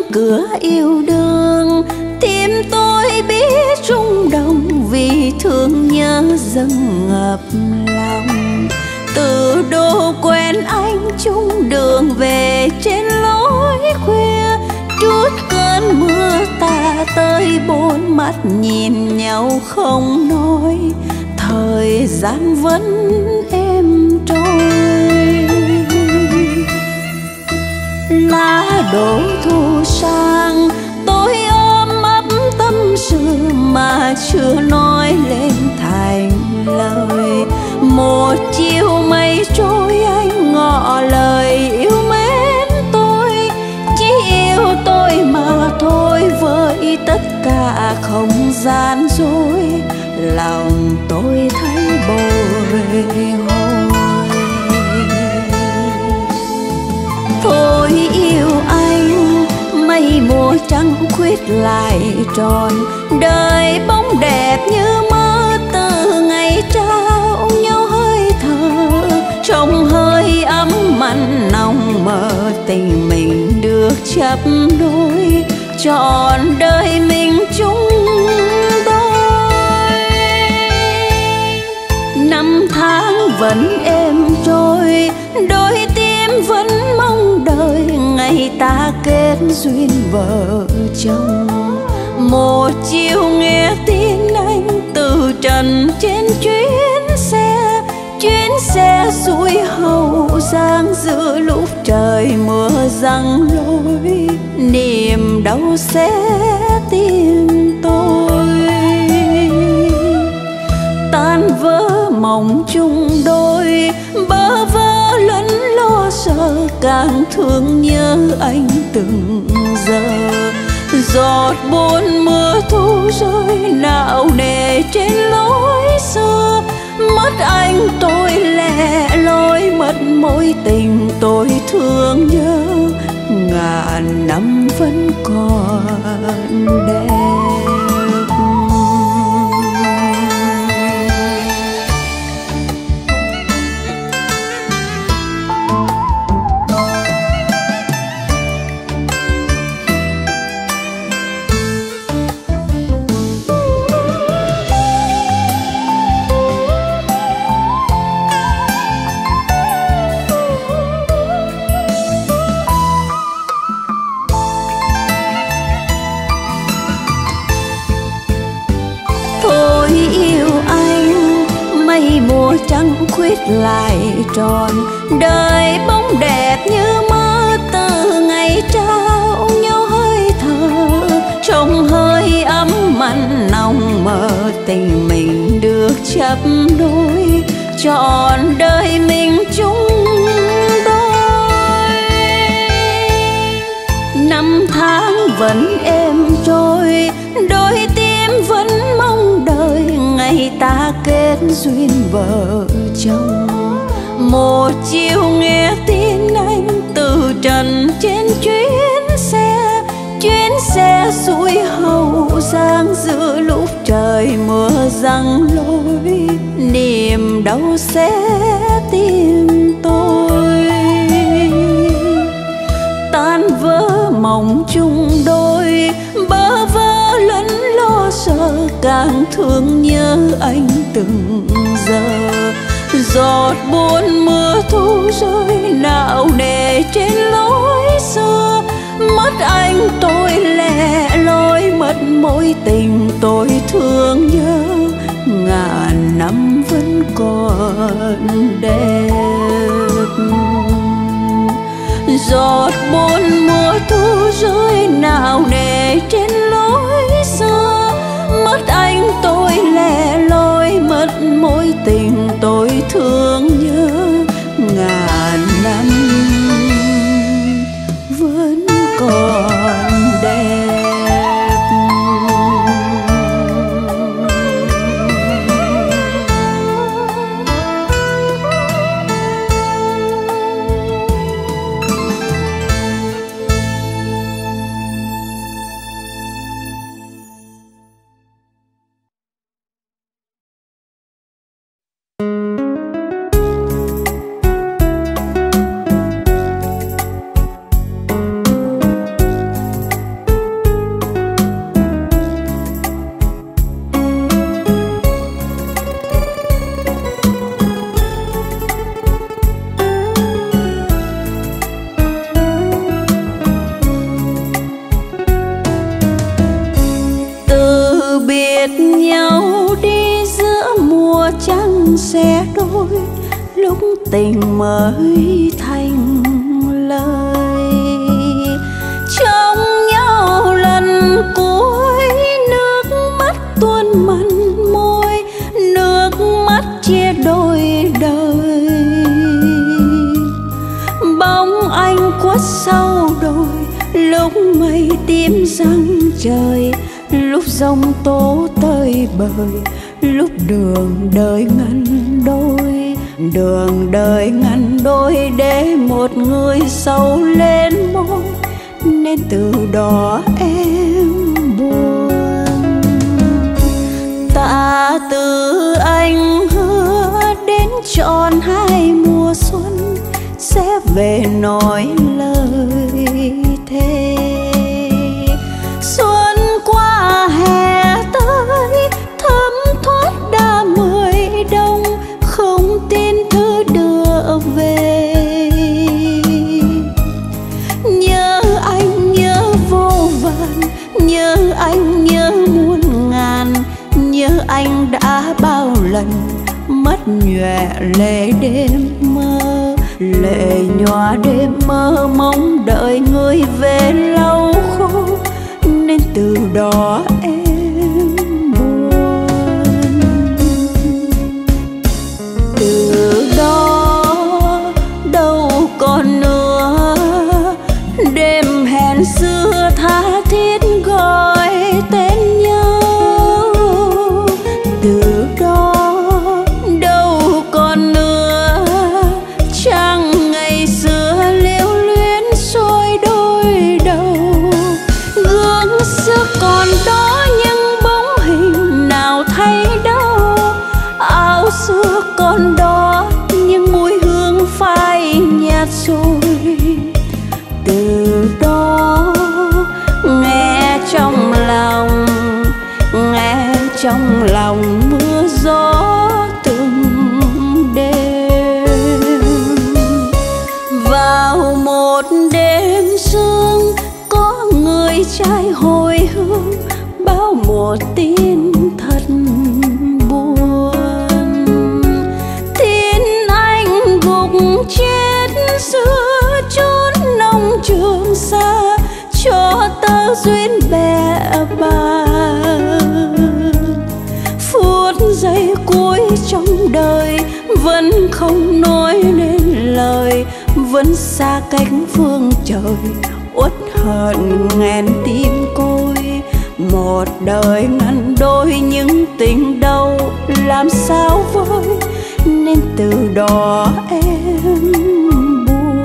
cửa yêu đương, tim tôi biết rung động vì thương nhớ dâng ngập lòng. Từ đô quen anh chung đường về trên lối khuya, trút cơn mưa tà tới bốn mắt nhìn nhau không nói, thời gian vẫn êm trôi. Lá đổ thu sang tôi ôm ấp tâm sự mà chưa nói lên thành lời. Một chiều mây trôi anh ngỏ lời yêu mến tôi, chỉ yêu tôi mà thôi, với tất cả không gian dối lòng tôi thấy bồi hồi. Thôi yêu anh, mây mùa trăng khuyết lại tròn, đời bóng đẹp như mơ từ ngày trao nhau hơi thở. Trong hơi ấm mặn nồng mơ tình mình được chấp đôi, trọn đời mình chung đôi. Năm tháng vẫn êm trôi, đôi tim vẫn mong đợi ngày ta kết duyên vợ chồng. Một chiều nghe tin anh từ trần trên chuyến xe xuôi Hậu Giang, giữa lúc trời mưa giăng lối, niềm đau sẽ tìm tôi. Tan vỡ mộng chung đôi, bơ vơ lẫn lo sợ, càng thương nhớ anh từng giờ. Giọt buồn mưa thu rơi nặng nề trên lối xưa, mất anh tôi lẻ loi, mất mối tình tôi thương nhớ, ngàn năm vẫn còn đẹp. Mùa trăng khuyết lại tròn, đời bóng đẹp như mơ từ ngày trao nhau hơi thở. Trong hơi ấm mặn nồng mơ tình mình được chấp đôi, trọn đời mình chung đôi. Năm tháng vẫn êm trôi, đôi tim vẫn mong đợi ngày ta kết duyên vợ chồng. Một chiều nghe tin anh từ trần trên chuyến xe xuôi Hậu Giang, giữa lúc trời mưa giăng lối, niềm đau sẽ tìm tôi. Tan vỡ mộng chung đôi, bơ vơ lẫn lo sợ, càng thương nhớ anh từng giờ. Giọt buồn mưa thu rơi nặng nề trên lối xưa, mất anh tôi lẻ loi, mất mối tình tôi thương nhớ, ngàn năm vẫn còn đẹp. Giọt buồn mùa thu rơi nặng nề trên lối xưa, mất anh tôi lẻ loi, mất mối tình tôi thương nhớ, ngàn năm vẫn còn đẹp. sẽ đôi, lúc tình mới thành lời. Trông nhau lần cuối, nước mắt tuôn mặn môi, nước mắt chia đôi đời. Bóng anh khuất sau đồi, lúc mây tím răng trời, lúc giông tố tơi bời, lúc đường đời ngăn đôi. Đường đời ngăn đôi để một người sâu lên môi, nên từ đó em buồn. Tạ từ anh hứa đến trọn 2 mùa xuân, sẽ về nói lời thề. Xuân qua hè tới, thấm thoát đã 10 đông, không tin thư đưa về. Nhớ anh nhớ vô vàn, nhớ anh nhớ muôn ngàn, nhớ anh đã bao lần mất nhòe lệ đêm mơ. Lệ nhòa đêm mơ mong đợi người về lâu khô, nên từ đó em buồn. Từ đó đâu còn nữa đêm hẹn xưa tha thiết gọi tên nhau. Từ đó đâu còn nữa trăng ngày xưa liễu luyến soi đôi đầu. Gương xưa còn đó nhưng bóng hình nào thấy đâu, áo xưa còn đó nhưng mùi hương phai nhạt rồi. Từ đó nghe trong lòng mưa gió từng đêm. Vào một đêm sương có người trai hồi hương, báo một tin thật buồn. Tin anh gục chết giữa chốn nông trường xa, cho tơ duyên bè bàng. Phút giây cuối trong đời vẫn không nói nên lời, vẫn xa cách phương trời, uất hận nghẹn tim côi. Một đời ngăn đôi những tình đâu làm sao vơi, nên từ đó em buồn.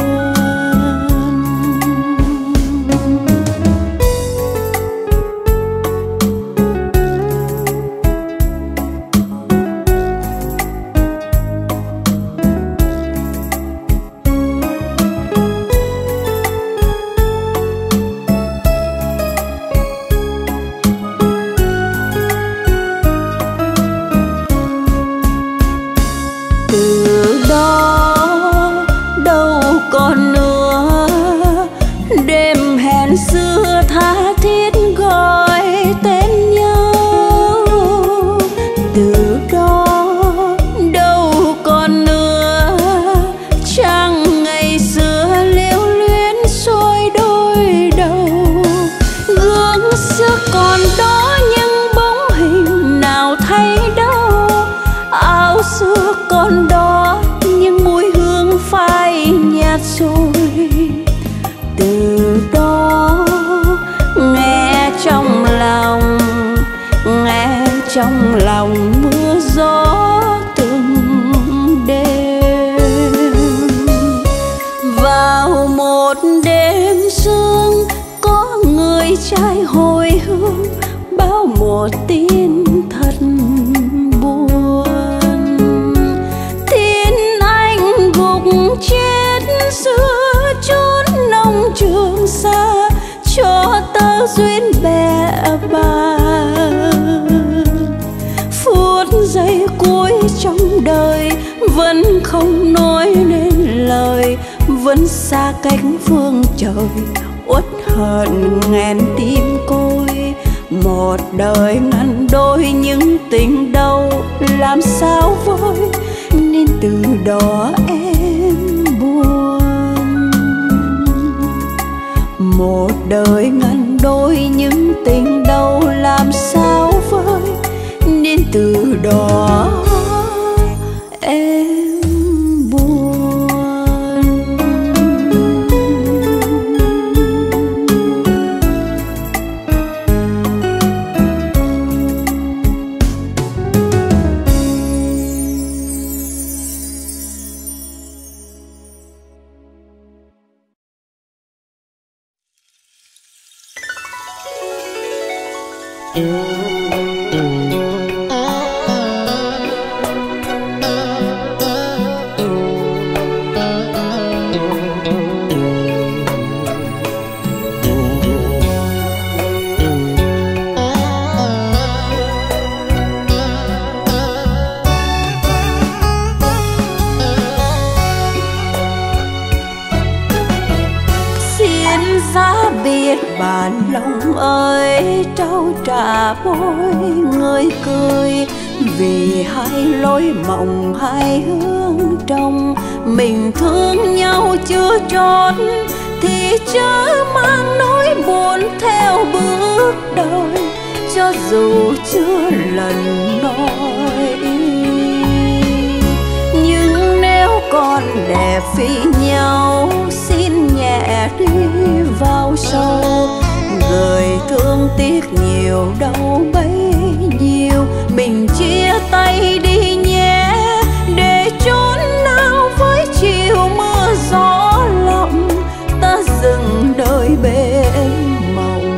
Từ đó đâu còn nữa đêm hẹn xưa tha thiết gọi tên nhau. Từ đó đâu còn nữa trăng ngày xưa liễu luyến soi đôi đầu. Gương xưa còn đó nhưng bóng hình nào thấy đâu, áo xưa còn đó nhưng mùi hương phai nhạt rồi. Từ đó nghe trong lòng mưa gió từng đêm. Vào một đêm sương có người trai hồi hương, báo một tin thật buồn. Tin anh gục chết giữa chốn nông trường xa, cho tơ duyên bè bàng. Phút giây cuối trong đời vẫn không nói nên lời, vẫn xa cách phương trời, uất hận nghẹn tim côi. Một đời ngăn đôi những tình đâu làm sao vơi, từ đó em buồn. Một đời ngăn đôi những tình đâu làm sao vơi, nên từ đó em buồn. Bàn lòng ơi trao trả môi người cười, vì hai lối mộng hai hướng trong mình thương nhau chưa trót, thì chớ mang nỗi buồn theo bước đời, cho dù chưa lần nói. Nhưng nếu còn đẹp vì nhau, xin nhẹ đi vào sâu, người thương tiếc nhiều đâu bấy nhiêu, mình chia tay đi nhé, để chốn nào với chiều mưa gió lộng, ta dừng đời bên mộng.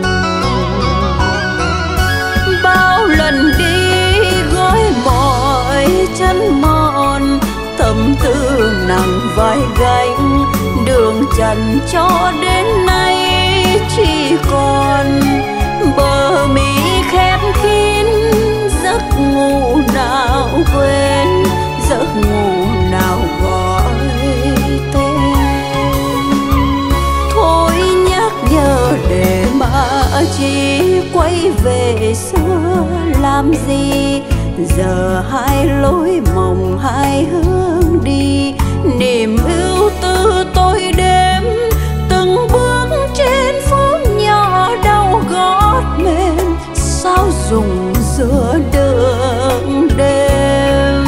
Bao lần đi gói mọi chân mòn, tâm tư nặng vai gánh, đường trần cho đến nay chỉ còn bờ mi khép kín, giấc ngủ nào quên, giấc ngủ nào gọi tên. Thôi nhắc nhở để mà chỉ quay về xưa làm gì, giờ hai lối mộng hai hướng đi, niềm ưu tư tôi đêm từng bước trên phố nhỏ đau gót mềm, sao dùng giữa đường đêm.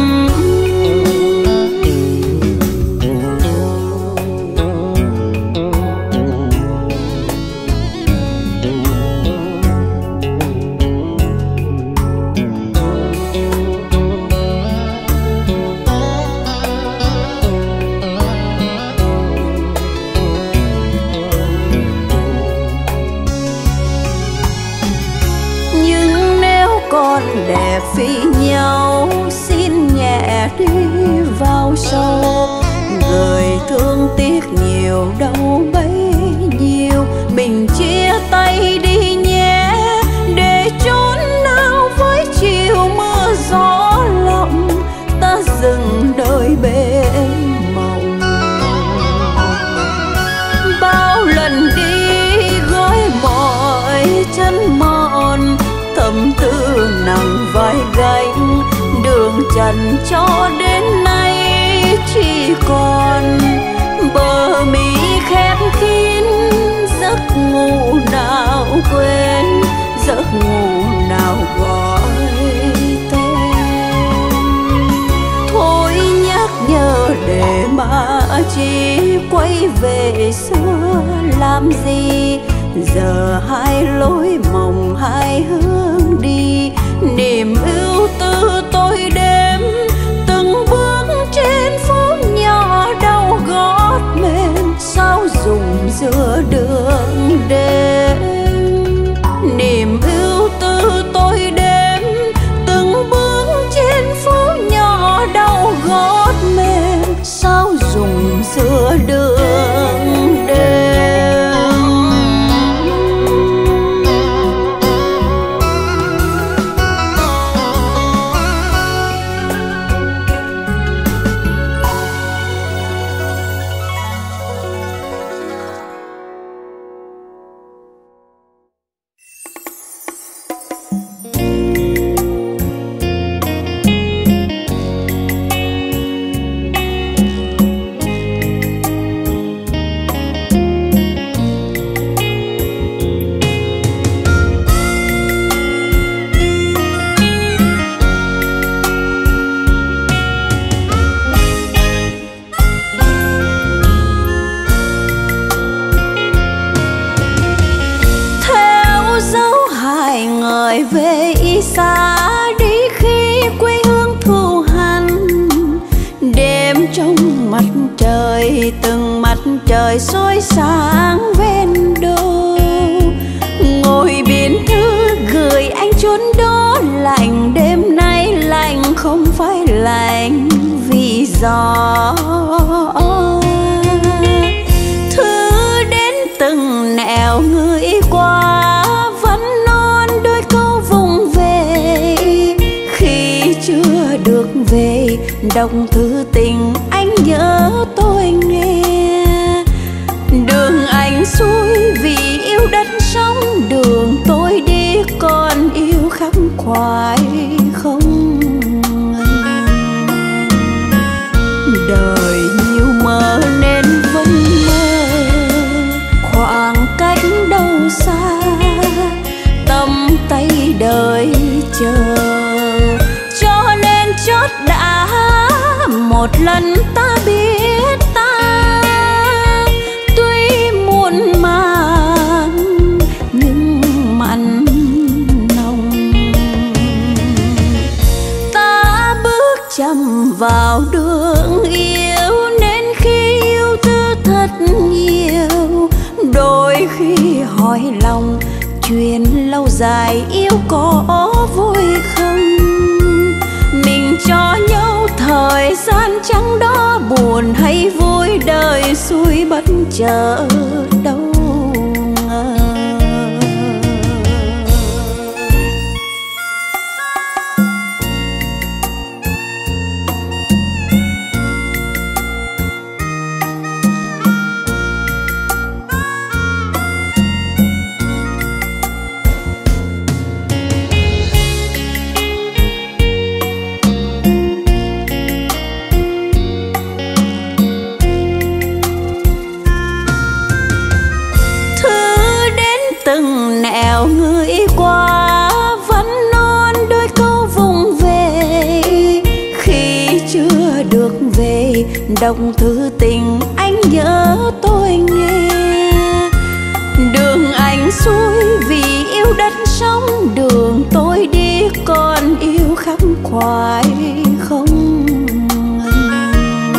Con đẹp vì nhau, xin nhẹ đi vào sâu, người thương tiếc nhiều đâu bấy nhiêu, mình chia tay đi nhé, để chốn nào với chiều mưa gió lộng, ta dừng đời bên mộng. Bao lần đi gói mọi chân mòn, tâm tư nặng vai gánh, đường trần cho đến nay chỉ còn bờ mi khép kín, giấc ngủ nào quên, giấc ngủ nào gọi tên. Thôi nhắc nhở để mà chỉ quay về xưa làm gì, giờ hai lối mộng hai hướng đi, niềm ưu tư tôi đêm từng bước trên phố nhỏ đau gót mềm, sao dùng giữa đường đêm. Niềm ưu tư tôi đêm từng bước trên phố nhỏ đau gót mềm, sao dùng giữa đường đêm. rời về y xa đi khi quê hương thù hằn. Đêm trong mặt trời, từng mặt trời soi sáng ven đô. Ngồi biển thư gửi anh chốn đó lạnh, đêm nay lạnh không phải lạnh vì gió. Thư đến từng nẻo người qua, vẫn non đôi câu vùng về. Khi chưa được về, đọc thư tình anh nhớ tôi nghe. Đường anh xuôi vì yêu đất sống, đường tôi đi còn yêu khắc khoải không ngừng. Đời nhiều mơ nên vẫn mơ, khoảng cách đâu xa, tâm tay đời chờ. Cho nên chót đã một lần ta biết ta, tuy muộn màng nhưng mặn nồng. Ta bước chậm vào đường yêu, nên khi yêu tư thật nhiều. Đôi khi hỏi lòng chuyện lâu dài yêu có vui không. Mình cho nhau thời gian chẳng đó, buồn hay vui đời xuôi bất chợt đâu ngờ. Từng nẻo người qua, vẫn non đôi câu vùng về. Khi chưa được về, đọc thư tình anh nhớ tôi nghe. Đường anh xuôi vì yêu đất sống, đường tôi đi còn yêu khắc khoải không ngừng.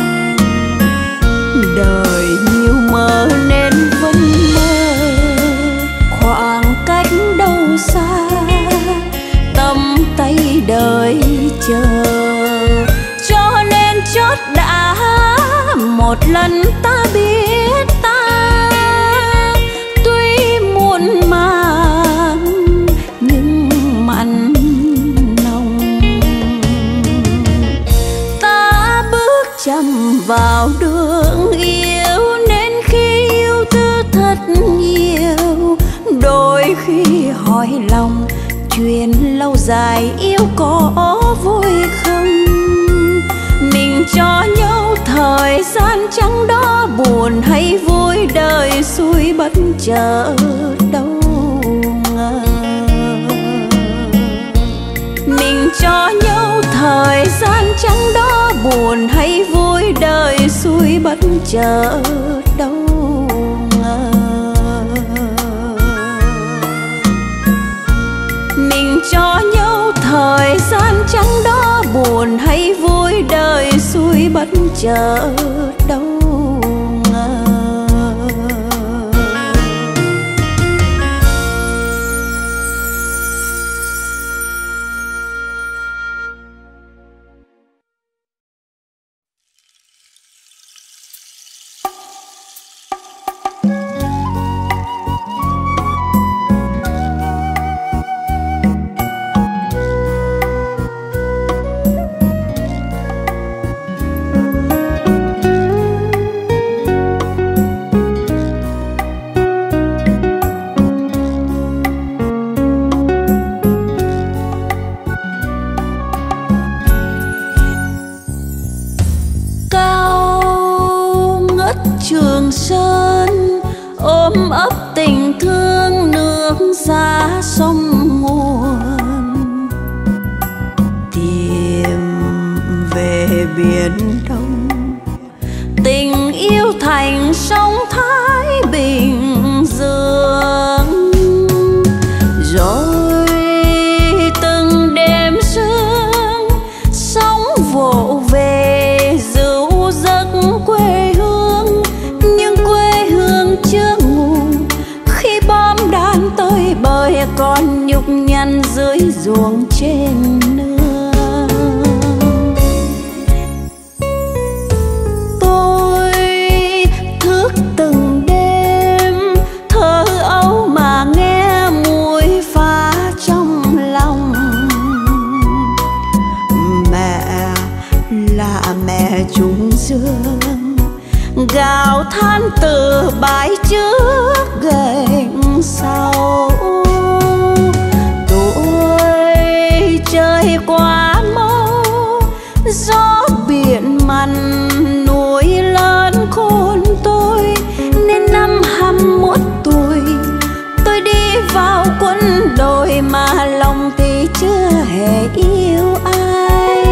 Đời nhiều mơ nên vẫn mơ, khoảng cách đâu xa, tâm tay đời chờ. Cho nên chót đã một lần ta biết ta, tuy muộn màng nhưng mặn nồng. Ta bước chậm vào đường yêu, nên khi yêu tư thật nhiều. Đôi khi hỏi lòng chuyện lâu dài yêu có vui không. Mình cho nhau thời gian chẳng đó, buồn hay vui đời xuôi bất chợt đâu ngờ. Mình cho nhau thời gian chẳng đó, buồn hay vui đời xuôi bất chợt đâu ngờ. Mình cho nhau thời gian chẳng đó, buồn hay vui đời xuôi bất chợt đâu ngờ. Trường Sơn ôm ấp tình thương nước xa sông nguồn, tìm về biển Đông tình yêu thành sông Thái Bình Dương. Rồi dưới ruộng trên nương. Tôi thức từng đêm thơ ấu mà nghe mùi pha trong lòng. Mẹ là mẹ trùng dương, gào than từ bãi trước gành sau. Tuổi chơi quá mau, gió biển mặn núi lớn khôn tôi, nên năm 21 tuổi tôi đi vào quân đội mà lòng thì chưa hề yêu ai.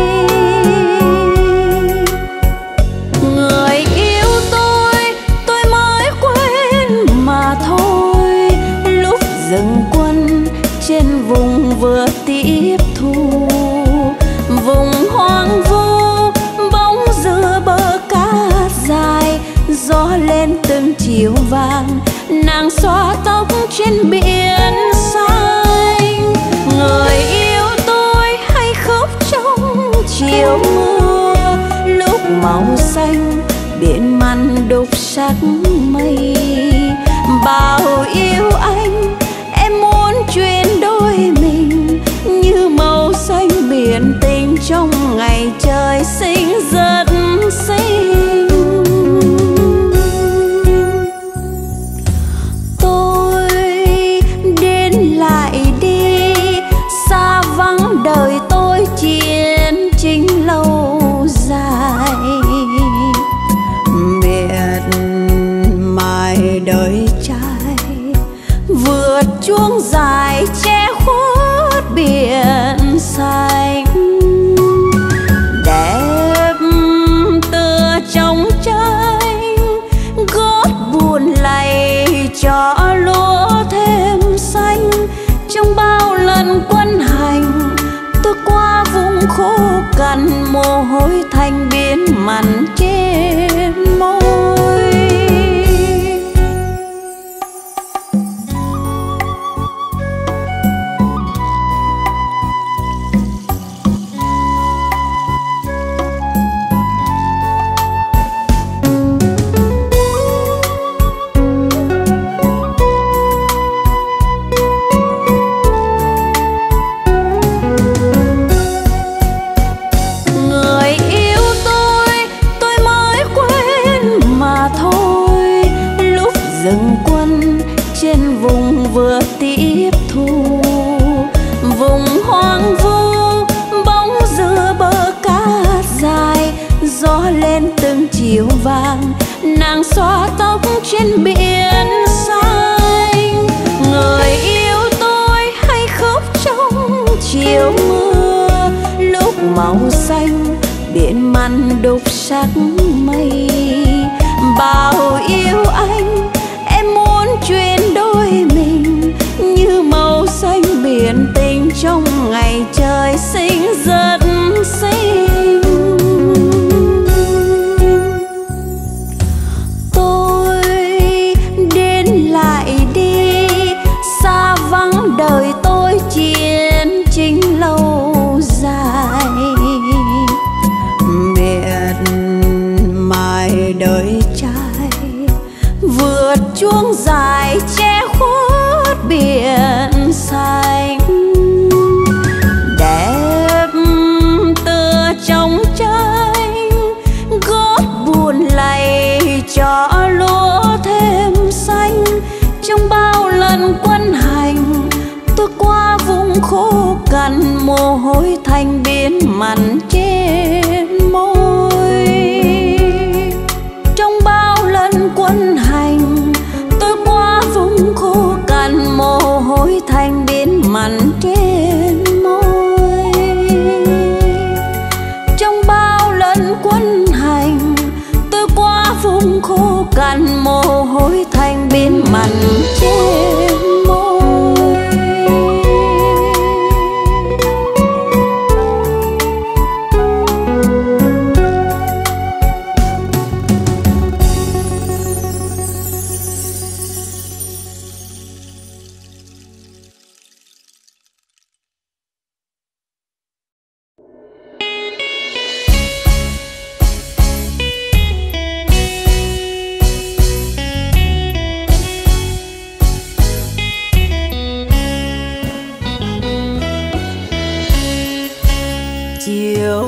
Người yêu tôi mới quên mà thôi. Lúc dừng quân trên vùng vừa tiếp thu, vùng hoang vu bóng dừa bờ cát dài, gió lên từng chiều vàng, nàng xõa tóc trên biển xanh. Người yêu tôi hay khóc trong chiều mưa, lúc màu xanh biển mặn đục sắc mây. Bao yêu anh em muốn chuyển đôi mình, như màu xanh biển tình trong ngày trời sinh rất xinh. Tôi đến lại đi, xa vắng đời tôi chiến tranh lâu dài. Miệt mài đời trai vượt chuông dài che khuất biển xanh. Đẹp tựa trong tranh gót buồn lầy cho lúa thêm xanh. Trong bao lần quân hành tôi qua vùng khô cằn, mồ hôi thành biến mặn trên môi. Dừng quân trên vùng vừa tiếp thu, vùng hoang vu bóng dừa bờ cát dài, gió lên từng chiều vàng, nàng xõa tóc trên biển xanh. Người yêu tôi hay khóc trong chiều mưa, lúc màu xanh biển mặn đục sắc mây. Bao yêu anh em muốn chuyển đôi mình, như màu xanh biển tình trong ngày trời sinh rất xinh. Tôi đến lại đi, xa vắng đời tôi chiến tranh lâu dài. Miệt mài đời trai vượt chuông dài che khuất biển xanh. Đẹp tựa trong tranh gót buồn lầy cho lúa thêm xanh. Trong bao lần quân hành tôi qua vùng khô cằn, mồ hôi thành biến mặn trên môi. Trong bao lần quân hành tôi qua vùng khô cằn, mồ hôi thành biến mặn trên môi. Trong bao lần quân hành tôi qua vùng khô cằn, mồ hôi thành biến mặn trên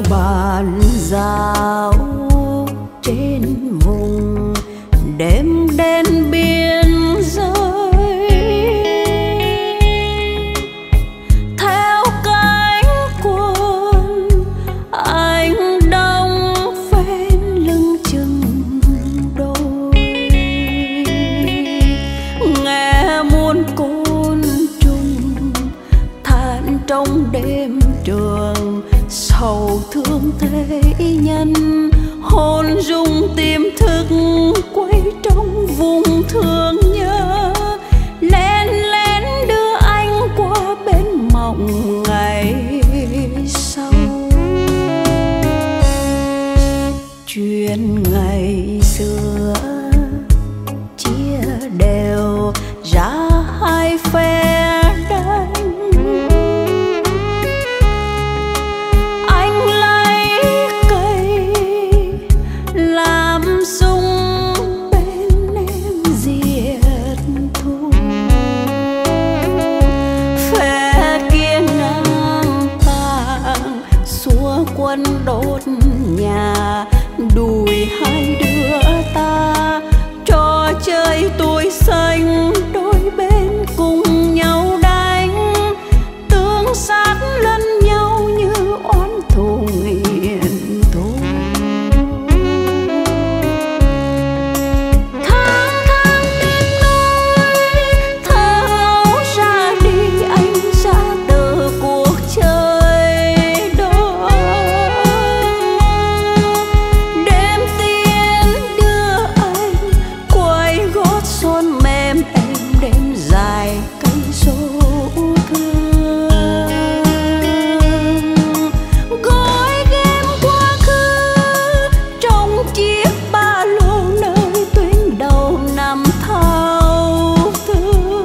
theo bàn giao trên vùng đêm đến biên giới, theo cánh quân anh đông phen lưng chừng đôi, nghe muôn côn trùng than trong đêm trường, sầu thương thế nhân hồn rung tiềm thức quay trong vùng thương nhớ, lén lén đưa anh qua bên mộng ngày sau. Chuyện ngày xưa chia đều ra hai phe đánh, anh lấy cây làm súng bên em diệt thù, phe kia ngang tàng xua quân đốt nhà, đùi hai đứa ta trò chơi tuổi xanh, đôi bên cùng nhau đánh, tương sát lẫn nhau như oán thù nghiền thù. Tháng tháng đêm nói thơ ấu ra đi, anh ra từ cuộc chơi đó. Đêm tiên đưa anh quay gót son mềm em, đêm dài cây số thương, gói ghém quá khứ trong chiếc ba lô nơi tuyến đầu nằm thao thức.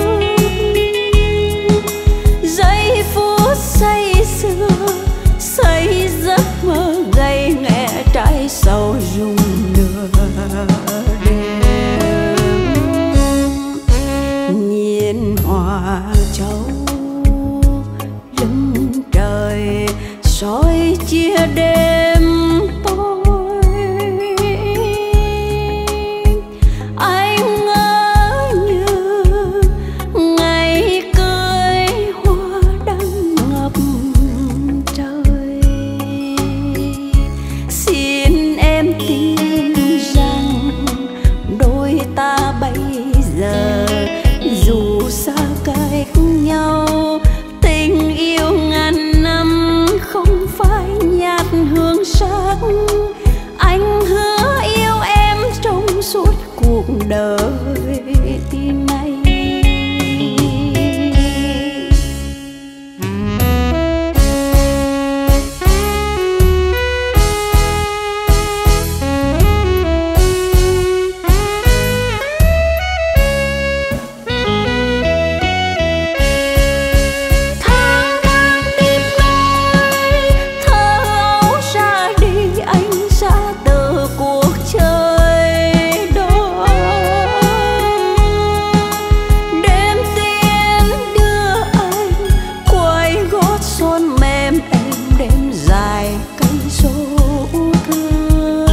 Giây phút say sưa say giấc mơ gay nghẹ, trái sầu rung nửa đêm. Nhìn hoa châu lưng trời soi chia đêm tối, anh ngỡ như ngày cưới hoa đang ngập trời. Xin em tin rằng đôi ta bây giờ dù xa cách nhau, tình yêu ngàn năm không phải nhạt hương sắc. Anh hứa yêu em trong suốt cuộc đời này. Tháng tháng đêm nói thơ ấu ra đi, anh ra từ cuộc chơi đó. Đêm tiên đưa anh quay gót son mềm em, đêm dài cây số thương,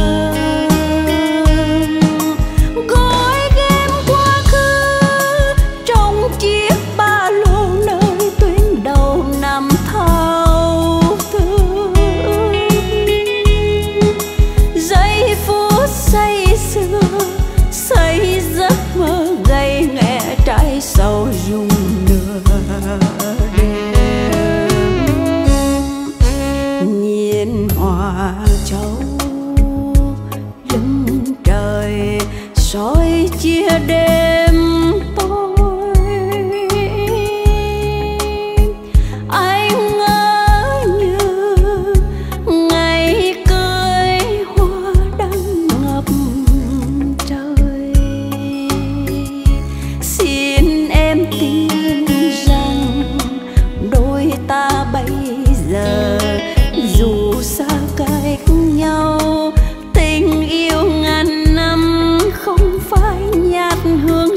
gói ghém quá khứ trong chiếc ba lô nơi tuyến đầu nằm thao thức. Giây phút say sưa say giấc mơ gay nghẹ, trái sầu rung nửa đêm. Nhìn hoa châu lưng trời soi chia đêm tối, anh ngỡ như ngày cưới hoa đang ngập trời. Xin em tin rằng đôi ta bây giờ dù xa cách nhau, tình yêu ngàn năm không phải nhạt hương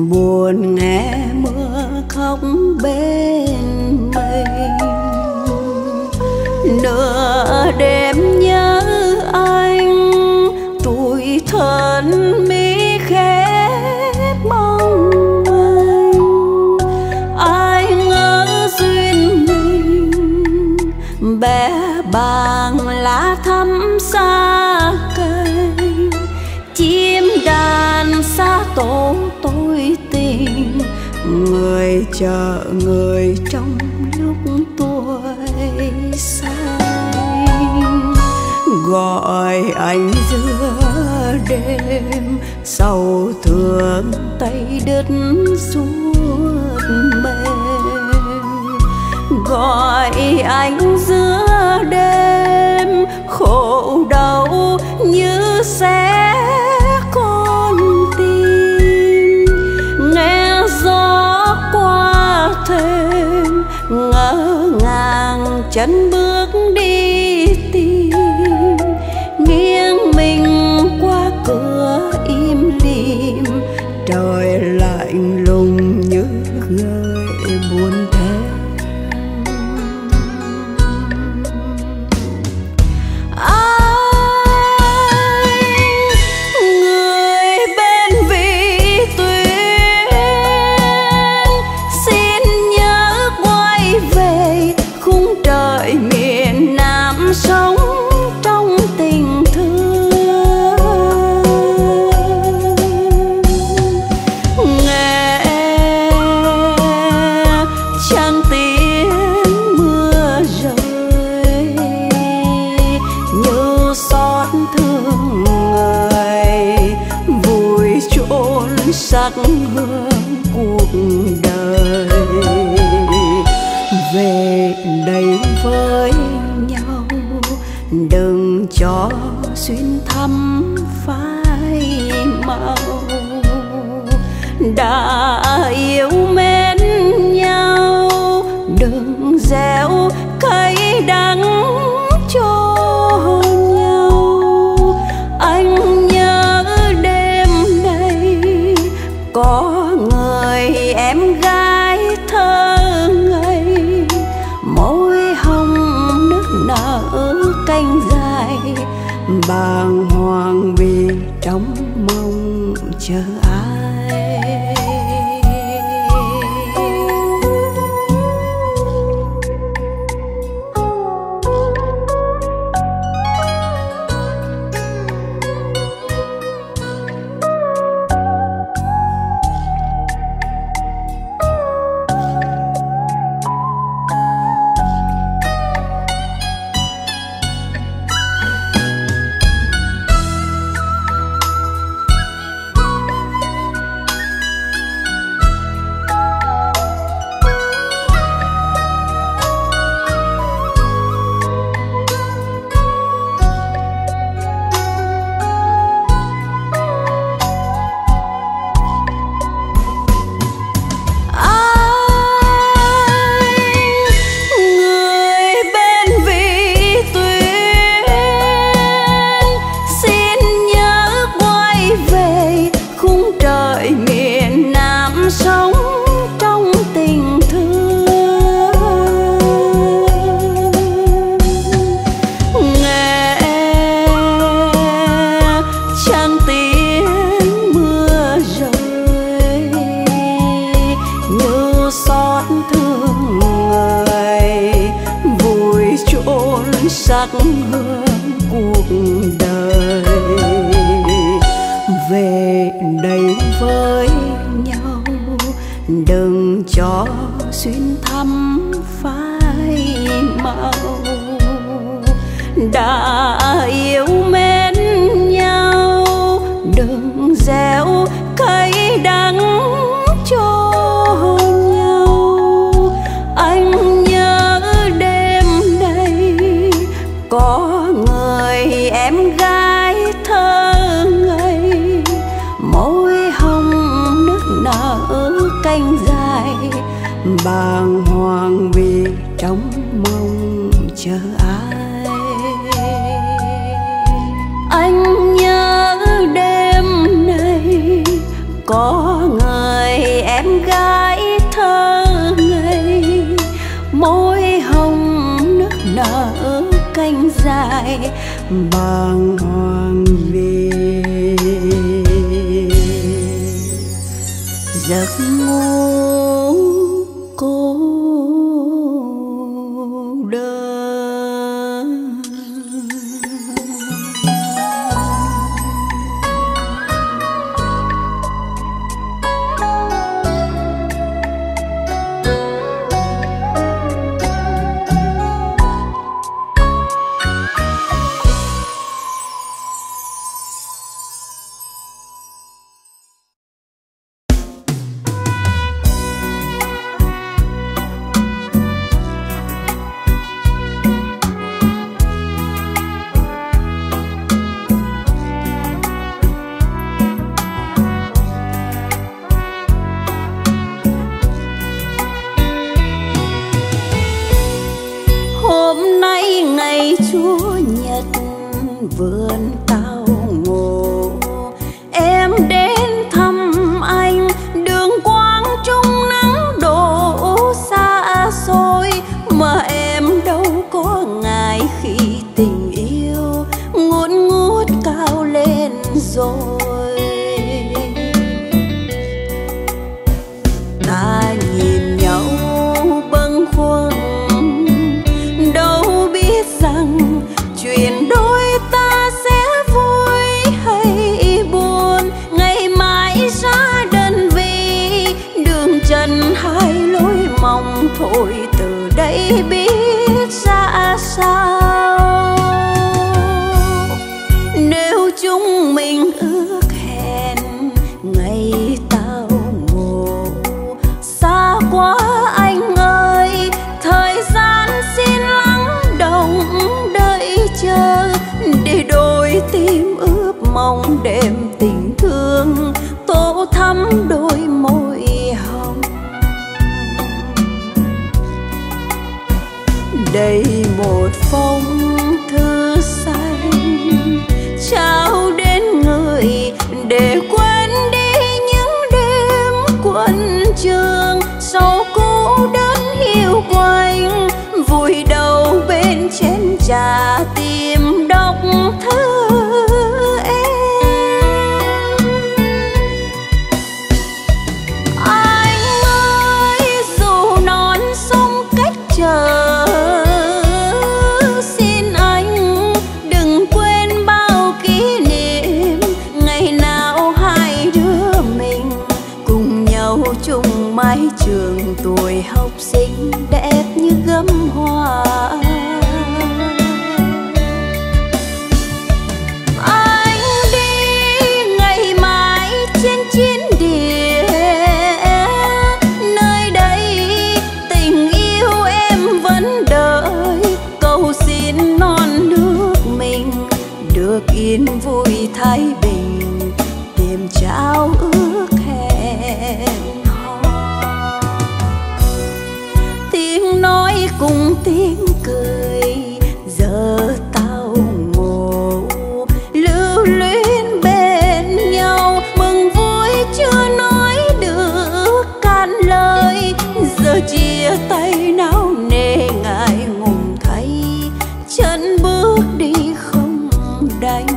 buồn nghe mưa khóc bên mình. Nửa đêm nhớ anh, tủi thân mi khép mong anh. Ai ngỡ duyên mình bé bàng lá thắm xa cây, chim đàn xa tổ tôi tình. Người chờ người trong lúc tuổi say, gọi anh giữa đêm sầu thương tay đứt suốt mềm. Gọi anh giữa đêm khổ đau như sẽ con tim. Nghe gió qua thềm ngỡ ngàng chân bước đi tìm, nghiêng mình qua cửa im lìm. Trời lạnh lùng như gợi buồn thêm. Sắc hương cuộc đời về đây với nhau, đừng cho xuyên thăm phai màu. Đã yêu mến nhau đừng gieo cay đắng cho nhau. Anh nhớ đêm nay có người em gái thơ ngây, môi hồng nức nở cánh dài, bàng hoàng vì trong mong chờ ai. Sắc hương cuộc đời về đây với nhau, đừng cho xuyên thăm phai màu. Đã yêu mến nhau đừng gieo cay đắng cho nhau. Anh nhớ đêm nay có người em gái thơ ngây, môi hồng nức nở cánh dài, bàng hoàng vì trong mong chờ ai. Anh nhớ đêm nay có người bàng hoàng về giấc ngủ cô đơn. Hôm nay ngày Chúa Nhật vườn tao ngộ, em đến thăm anh đường quang trung nắng đổ xa xôi, mà em đâu có ngại khi tình yêu ngút ngút cao lên rồi. Ta nhìn nhau bâng khuâng, đâu biết rằng chuyện đôi ta sẽ vui hay buồn. Ngày mai ra đơn vị đường trần hai lối mong, thôi từ đây biết ra sao. Nếu chúng mình ước hẹn ngày tao ngộ, xa quá anh ơi, thời gian xin lắng động đợi chờ, để đôi tim ướp mong đêm tình thương tô thắm đôi môi hồng. Đây một phong thư xanh trao đến người, để quên đi những đêm quân trường sau cô đơn hiu quạnh, vùi đầu bên chén trà tìm đọc thư em. Anh ơi, dù non sông cách trở, xin anh đừng quên bao kỷ niệm ngày nào hai đứa mình cùng nhau chung mái trường, tuổi học sinh đẹp như gấm hoa. Anh đi ngày mai trên chiến địa, nơi đây tình yêu em vẫn đợi, cầu xin non nước mình được yên vui thái bình, tìm trao ước hẹn hò. Tiếng nói cùng tiếng cười giờ tao ngộ, lưu luyến bên nhau mừng vui chưa nói được cạn lời, giờ chia tay náo nề ngại ngùng thay, chân bước đi không đành.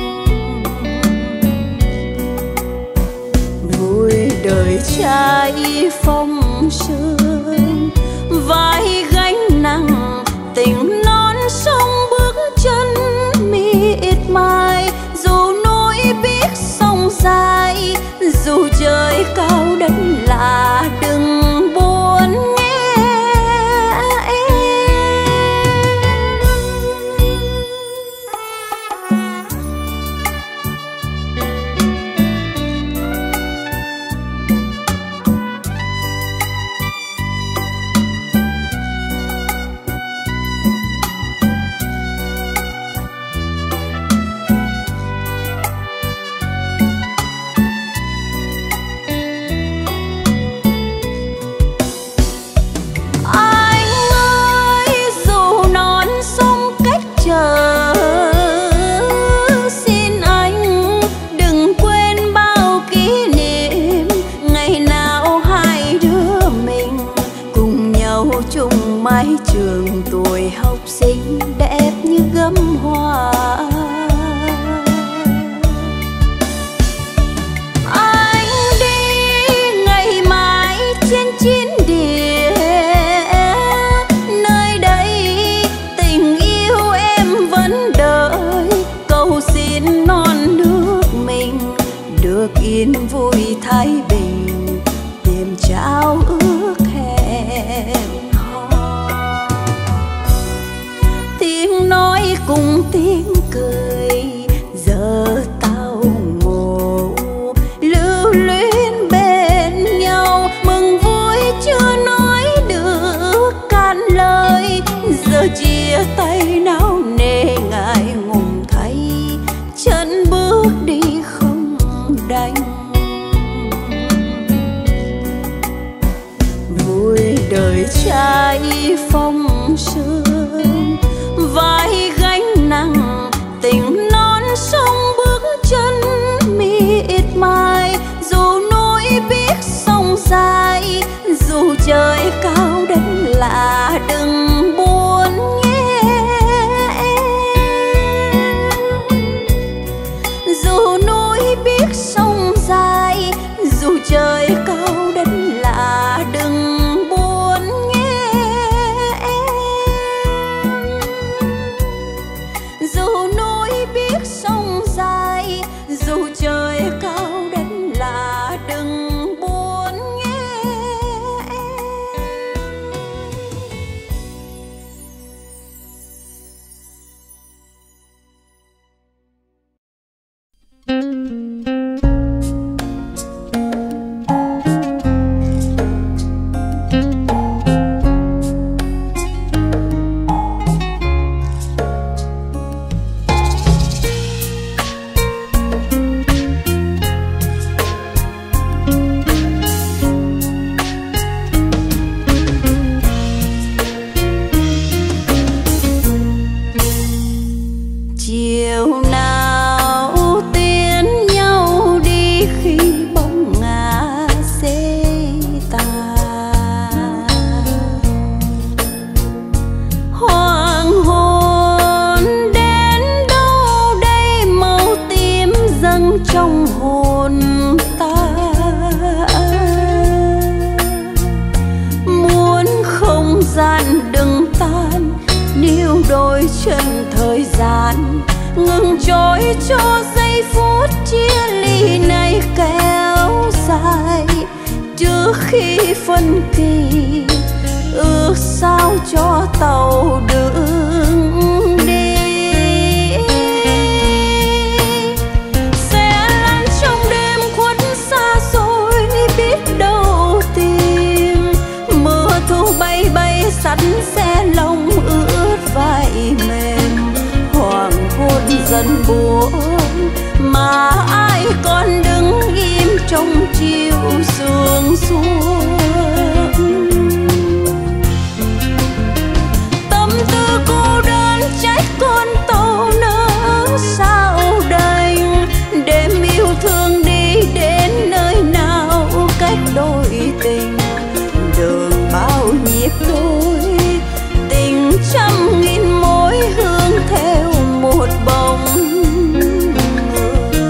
Vui đời trai phong sương, vai gánh nặng tình non sông bước chân miệt mài, dù núi biết sông dài, dù trời cao đất lạ đừng buồn nghe em. yên vui thái bình, tìm trao ước hẹn hò. Tiếng nói cùng tiếng cười giờ tao ngộ, lưu luyến bên nhau mừng vui chưa nói được cạn lời. Giờ chia tay nao nề ngại ngùng thay, chân bước đi không đành. Vui đời trai phong sương, vai gánh nặng tình non sông bước chân miệt mài. Dù núi biết sông dài, dù trời cao đất lạ đừng buồn nghe em. Dù núi biết sông dài, dù trời cao đất lạ đừng buồn nghe em. Dù núi biết sông dài, dù trời cao đất lạ đừng buồn nghe em. Chiều nào tiến nhau đi khi bóng ngả xế tàn. Hoàng hôn đến đâu đây màu tím dâng trong hồn ta. Muốn không gian đừng tan, níu đôi chân thời gian ngừng trôi cho giây phút chia ly này kéo dài. Trước khi phân kỳ ước sao cho tàu đừng đi, sẽ lăn trong đêm khuất xa xôi biết đâu tìm. Mưa thu bay bay sắt xe lòng ướt vai mềm. Hoàng hôn dần buồn mà ai còn đứng im trong chiều sương xuống. Tâm tư cô đơn trách con tàu nỡ sao đành. Đêm yêu thương đi đến nơi nào cách đôi tình. Đường bao nhịp đôi tình trăm nghìn mối hương theo một bóng người.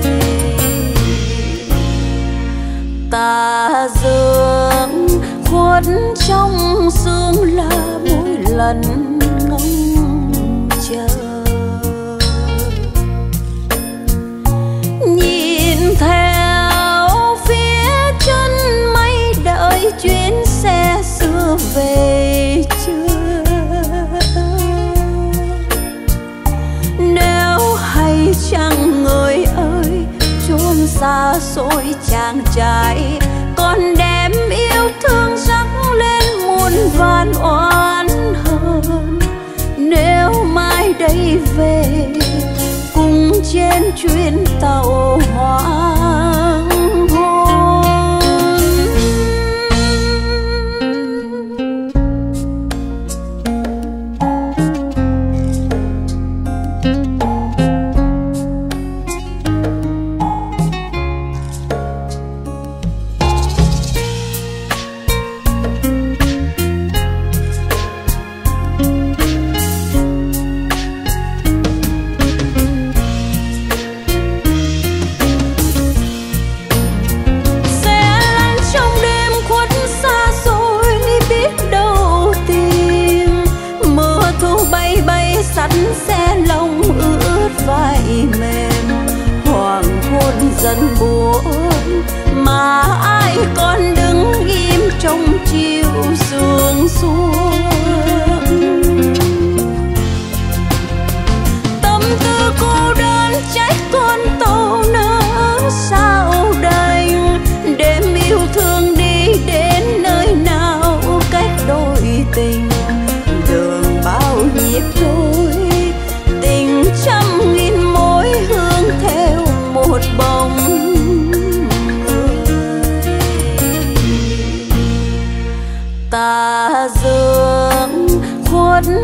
Ta dương khuất trong sương là mỗi lần ngóng chờ. Nhìn theo phía chân mây đợi chuyến xe xưa về chưa. Nếu hay chăng người ơi chốn xa xôi chàng trai còn đem yêu thương rắc lên muôn vàn oán hờn. Nếu mai đây về cùng trên chuyến tàu hoàng hôn.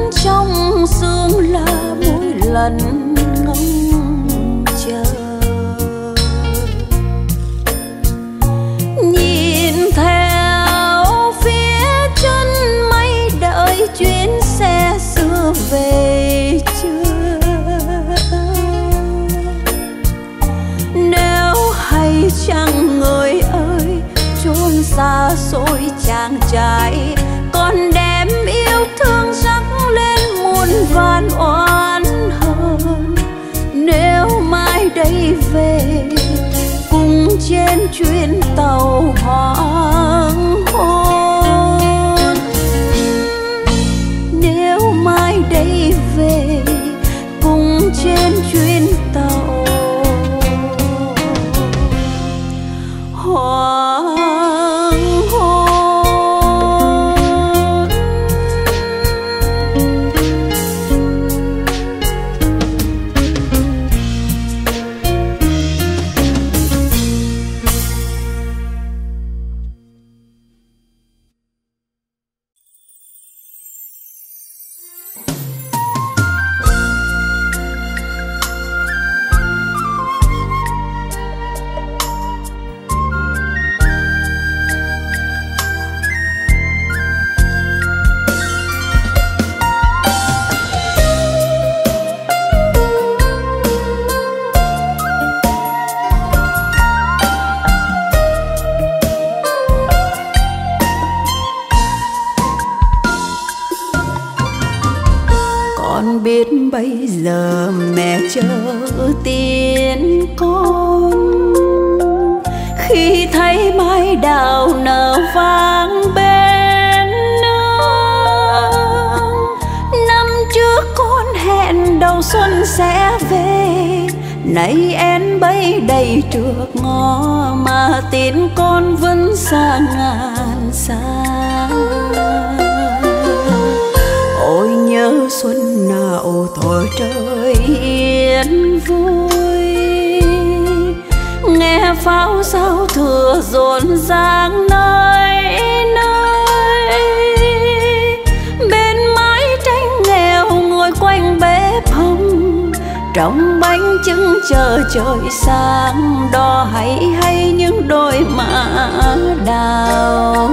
trong xương là mỗi lần ngóng chờ. Nhìn theo phía chân mây đợi chuyến xe xưa về chưa. Nếu hay chăng người ơi chốn xa xôi chàng trai, còn đem yêu thương rắc lên muôn vàn oán hờn. Nếu mai đây về cùng trên chuyến tàu hoàng hôn, nếu mai đây về cùng trên chuyến tàu hoàng hôn. Con biết bây giờ mẹ chờ tin con, khi thấy mai đào nở vang bên nương. Năm trước con hẹn đầu xuân sẽ về, nay én bấy đầy trước ngõ mà tin con vẫn xa ngàn xa. Ôi nhớ xuân nào thổi trời yên vui, nghe pháo giao thừa rộn ràng nơi nơi. Bên mái tranh nghèo ngồi quanh bếp hồng, trong bánh trưng chờ trời sáng, đo hay những đôi mã đào.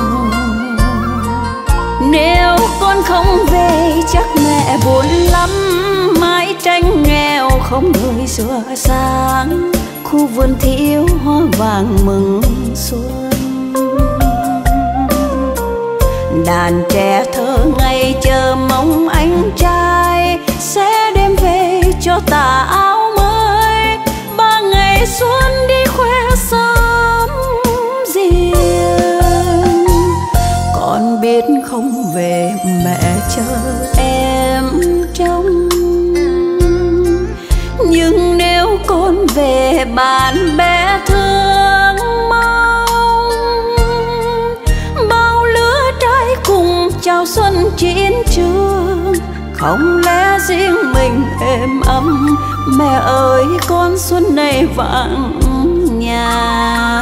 Nếu con không về chắc mẹ buồn lắm, mái tranh nghèo không người sửa sáng, khu vườn thiếu hoa vàng mừng xuân. Đàn trẻ thơ ngây chờ mong anh trai sẽ đem về cho tà áo mới. 3 ngày xuân đi khoe sớm riêng, con biết không về mẹ chờ em trông. Nhưng nếu con về bạn bè thương mong, bao lứa trai cùng chào xuân chiến trường. Không lẽ riêng mình êm ấm, mẹ ơi con xuân này vắng nhà.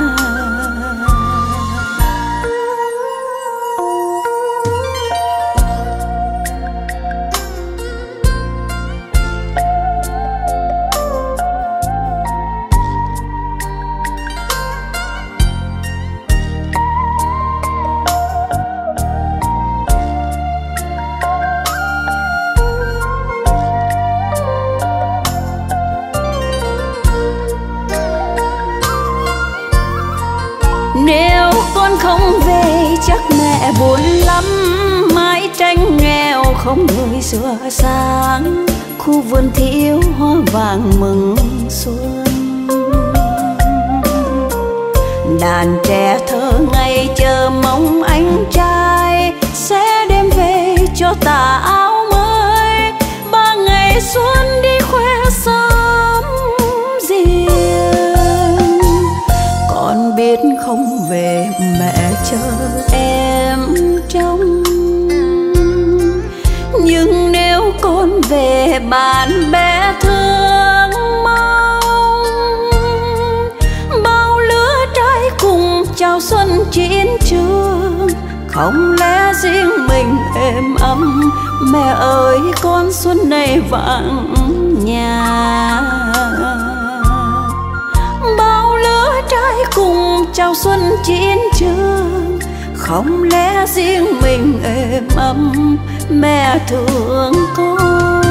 Nếu con không về chắc mẹ buồn lắm, mái tranh nghèo không người sửa sáng, khu vườn thiếu hoa vàng mừng xuân. Đàn trẻ thơ ngây chờ mong anh trai sẽ đem về cho tà áo mới. 3 ngày xuân đi khoe sớm riêng, con biết không về mẹ chờ em trông. Nhưng nếu con về bạn bè thương mong, bao lứa trai cùng chào xuân chiến trường. không lẽ riêng mình êm ấm. Mẹ ơi con xuân này vắng nhà, bao lứa trai cùng chào xuân chiến trường, không lẽ riêng mình êm ấm. Mẹ thương con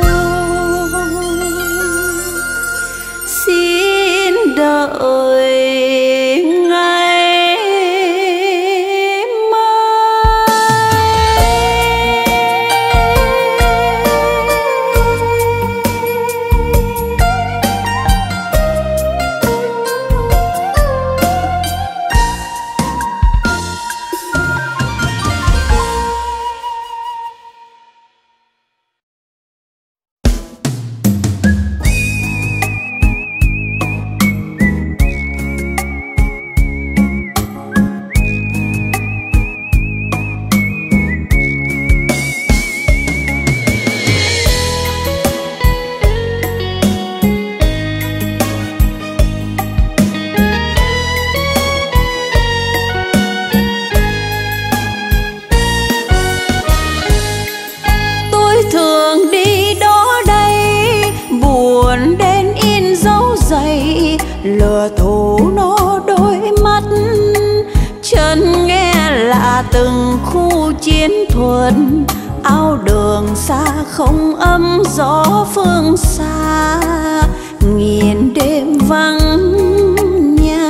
xin đợi ngày lừa thù nó đôi mắt. Chân nghe là từng khu chiến thuật, áo đường xa không ấm gió phương xa, nghìn đêm vắng nhà.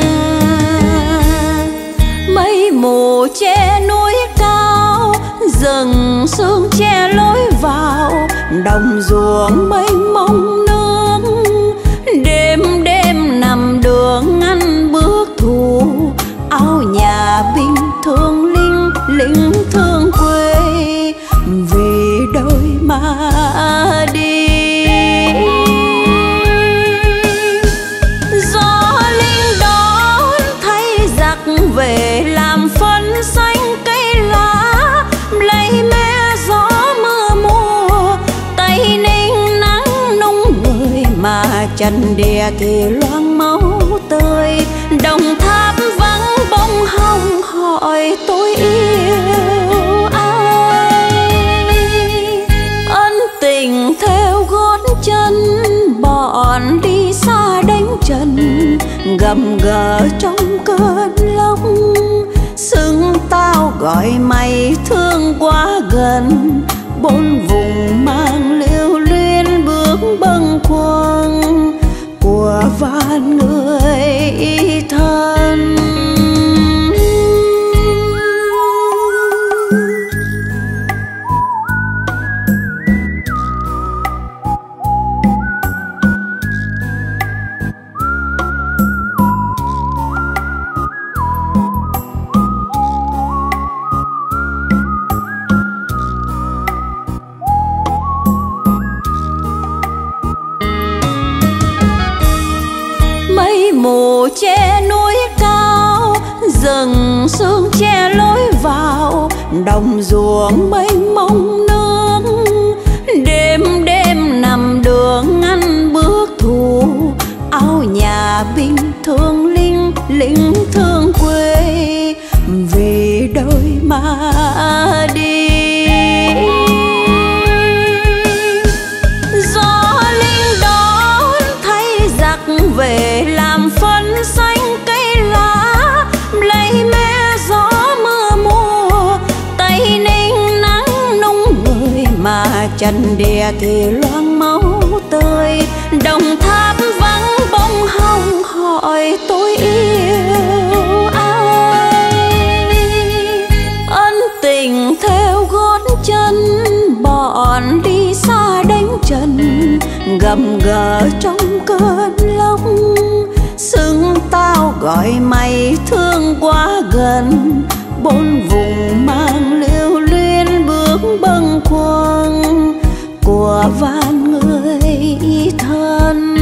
Mây mù che núi cao, rừng sương che lối vào, đồng ruộng mênh mông nước. Đêm đêm nằm đường ăn bước thù, áo nhà binh thương lính thương quê, vì đời mà đi. Gió linh đón thay giặc về làm phân xanh cây lá, lấy mẹ gió mưa mùa, tây ninh nắng nung người mà chân đìa thì loang máu tươi. Đồng Tháp vắng bông hồng hỏi tôi yêu ai, ân tình theo gót chân bọn đi xa đánh trần, gầm gờ trong cơn lốc. Xưng tao gọi mày thương quá gần, bốn vùng mang lưu luyến bước bâng khuâng của vạn người thân. Mù che núi cao, rừng sương che lối vào, đồng ruộng mênh mông nước. Đêm đêm nằm đường ăn bước thù, áo nhà binh thương lính thương quê, vì đời mà đi. Gió linh đón thay giặc về làm phân xanh cây lá, lấy mẹ gió mưa mùa, tây ninh nắng nung người mà chân đìa thì loang máu tươi. Đồng Tháp vắng bông hồng hỏi tôi yêu ai, ân tình theo gót chân bọn đi xa đánh trần, gầm gờ trong cơn lốc. Xưng tao gọi mày thương quá gần, bốn vùng mang lưu luyến bước bâng khuâng của vạn người thân.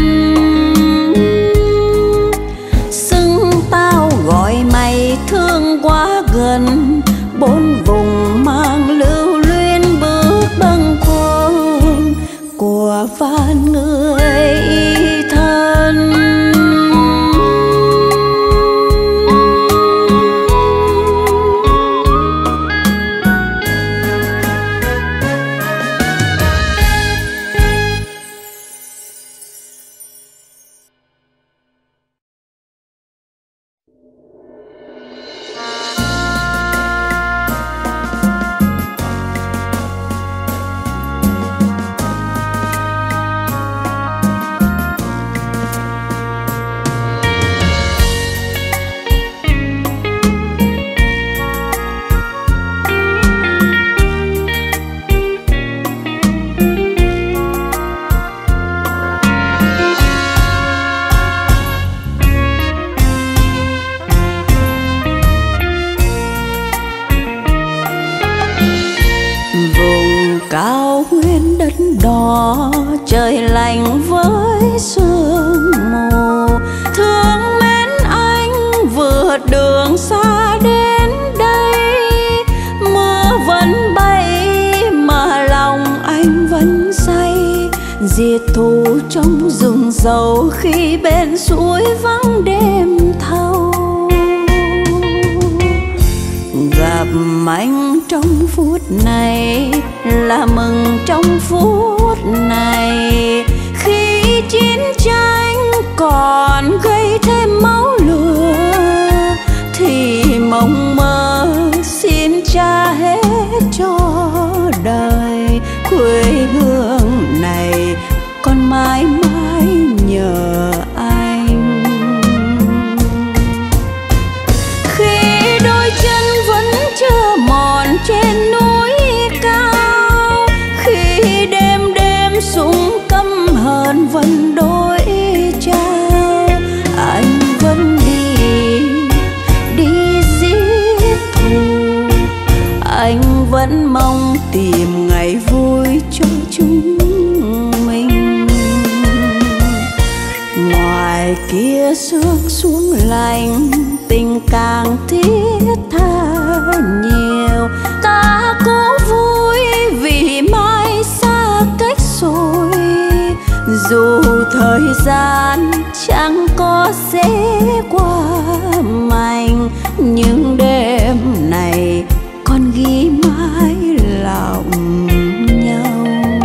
Xưng tao gọi mày thương quá gần, bốn vùng mang lưu luyến bước bâng khuâng của vạn người thân. đỏ trời lạnh với sương mù. Thương mến anh vượt đường xa đến đây, mưa vẫn bay mà lòng anh vẫn say. Diệt thù trong rừng dầu khi bên suối vắng đêm thâu. Gặp anh trong phút này là mừng trong phút này, khi chiến tranh còn gây thêm máu lửa thì mộng mơ xin trả hết cho đời. Quê hương này còn mãi mãi nhờ anh. Khi đôi chân vẫn chưa mòn trên núi cao, khi đêm đêm súng căm hờn vẫn đôi trao, anh vẫn đi giết thù. Anh vẫn mong tìm ngày vui cho chúng mình. Ngoài kia sương xuống lạnh, tình càng thiết tha nhiều. Ta cố vui vì mai xa cách rồi, dù thời gian chẳng có sẽ qua mạnh, nhưng đêm này còn ghi mãi lòng nhau.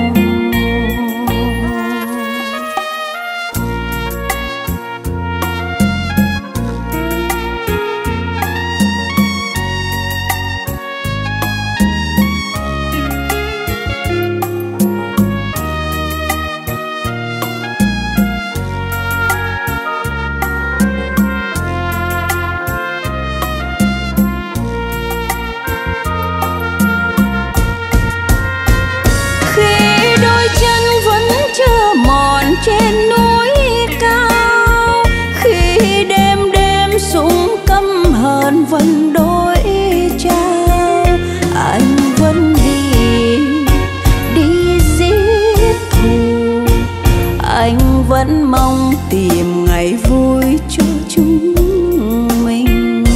Trên núi cao, khi đêm đêm súng căm hờn vẫn đôi trao, anh vẫn đi giết thù. Anh vẫn mong tìm ngày vui cho chúng mình.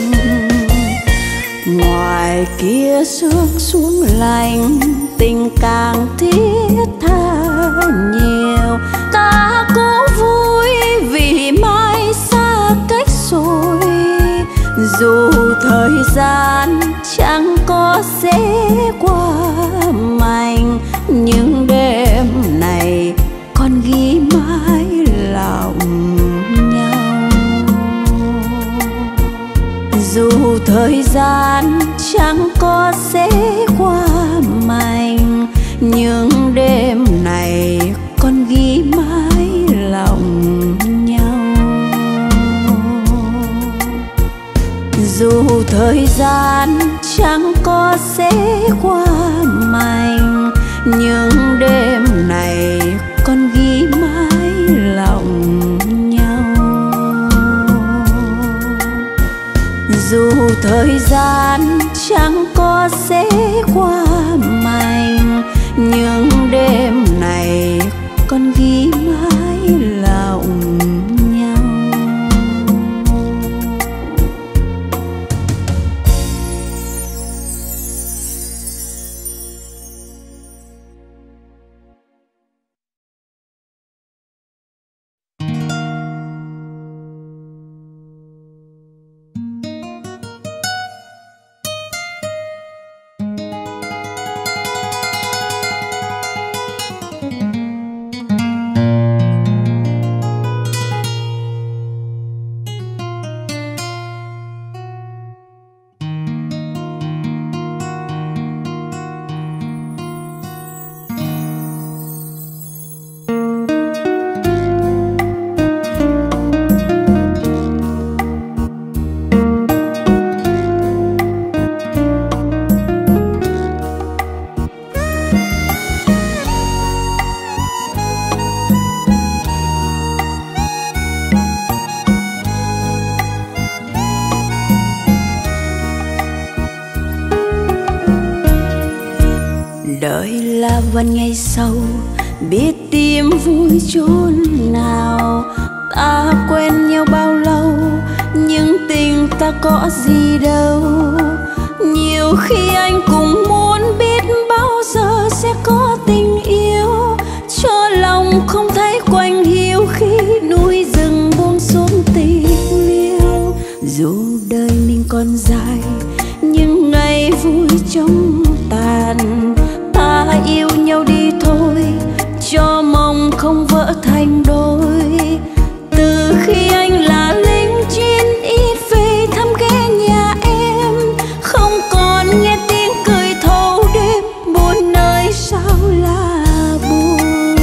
Ngoài kia sương xuống lạnh, tình càng thiết tha nhiều. Ta cố vui vì mai xa cách rồi, dù thời gian chẳng có sẽ qua mạnh, nhưng đêm này còn ghi mãi lòng nhau. Dù thời gian chẳng có sẽ qua mạnh, nhưng đêm này còn ghi mãi lòng nhau. Dù thời gian chẳng có sẽ qua mạnh, nhưng đêm này còn ghi mãi lòng nhau. Dù thời gian chẳng có sẽ qua mạnh, nhưng đêm này còn ghi mãi lòng nhau. là vẫn ngày sau, biết tìm vui chốn nào. Ta quen nhau bao lâu, nhưng tình ta có gì đâu. Nhiều khi anh cũng muốn biết bao giờ sẽ có tình yêu, cho lòng không thấy quạnh hiu khi núi rừng buông xuống tình liêu. Dù đời mình còn dài, nhưng ngày vui trong tàn. Ta yêu nhau đi thôi, cho mong không vỡ thành đôi. Từ khi anh là lính chiến ít về thăm ghé nhà em, không còn nghe tiếng cười thâu đêm, buồn nơi sao là buồn.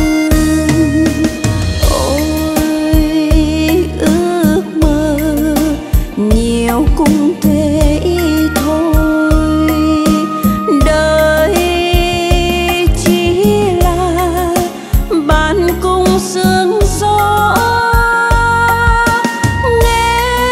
Ôi ước mơ nhiều cũng thế thôi, đời chỉ là bạn cùng sương gió. Nghe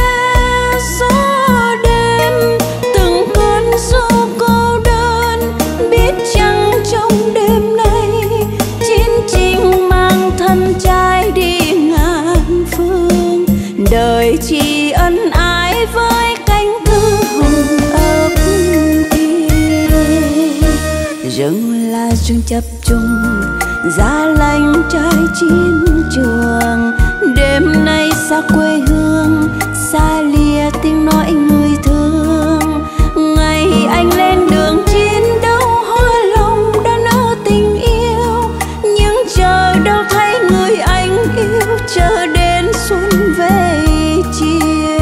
gió đêm từng cơn ru cô đơn, biết chăng trong đêm nay chiến tranh mang thân trai đi ngàn phương. Đời chỉ ân ái với cánh thư hồng ấp kia, rừng là rừng chập trùng, giá lạnh trái chiến trường. Đêm nay xa quê hương, xa lìa tiếng nói người thương. Ngày anh lên đường chiến đấu, hoa lòng đã nở tình yêu, nhưng chờ đâu thấy người anh yêu, chờ đến xuân về chiều.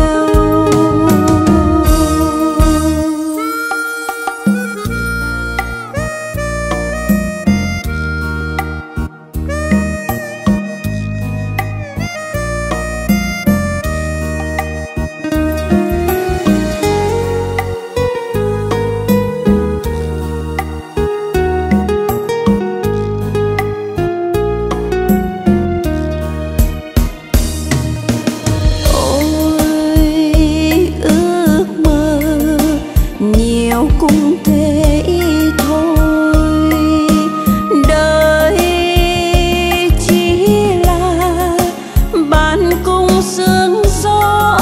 Cũng thế thôi, đời chỉ là bạn cùng sương gió.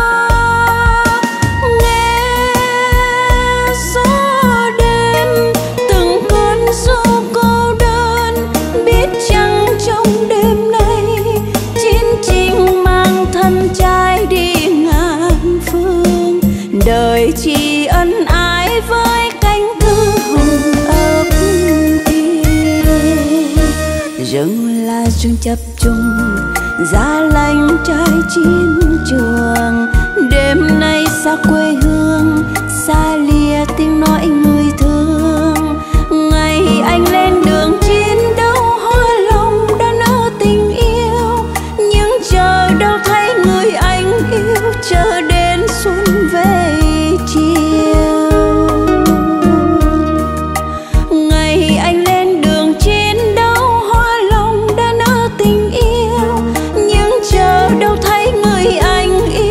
Nghe gió đêm từng cơn ru cô đơn, biết chăng trong đêm nay chiến tranh mang thân trai đi ngàn phương. Đời chỉ ân ái với cánh thư hồng ấp kia, rừng là rừng chập trùng, giá lạnh trái chiến trường. Đêm nay xa quê hương, xa lìa tiếng nói người thương. Ngày anh lên đường chiến đấu, hoa lòng đã nở tình yêu, nhưng chờ đâu thấy người anh yêu, chờ đến xuân về chiều. Ngày anh lên đường chiến đấu, hoa lòng đã nở tình yêu, nhưng chờ đâu thấy người anh yêu,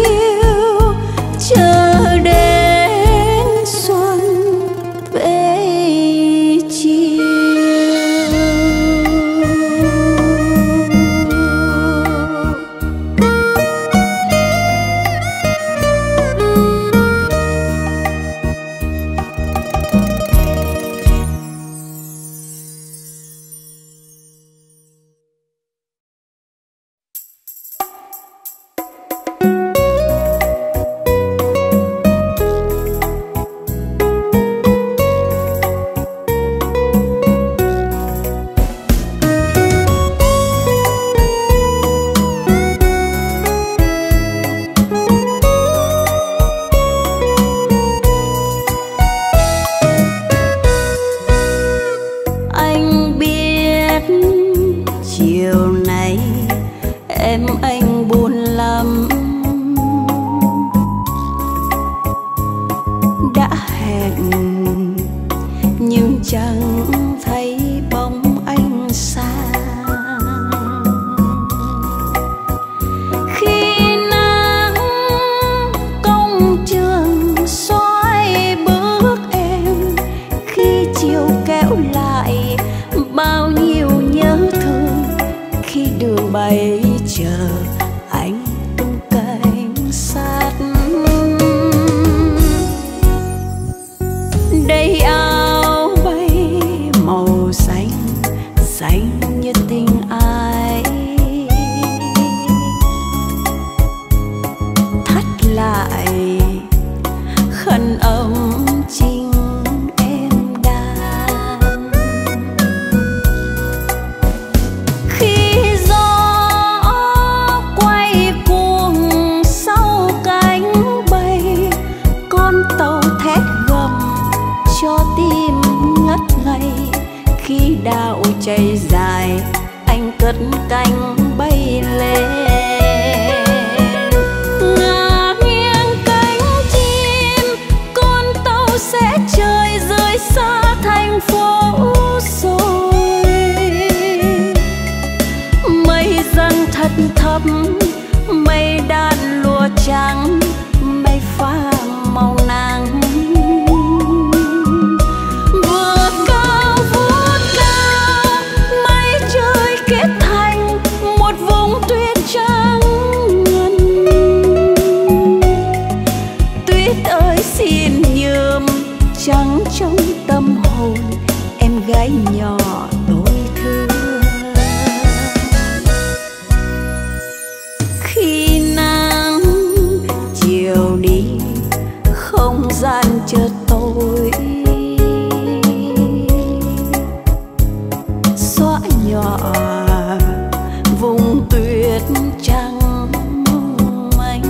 lại khăn ấm chính em đan. Khi gió quay cuồng sau cánh bay, con tàu thét gầm cho tim ngất ngây. Khi đạo chạy dài anh cất cánh bay lên, ngả nghiêng cánh chim con tàu sẽ trời rơi xa thành phố rồi. Mây dâng thật thấp, mây đan lụa trắng, mây pha màu nắng. Trắng trong tâm hồn em gái nhỏ tôi thương. Khi nắng chiều đi không gian chợt tối, xóa nhỏ vùng tuyết trắng mong manh.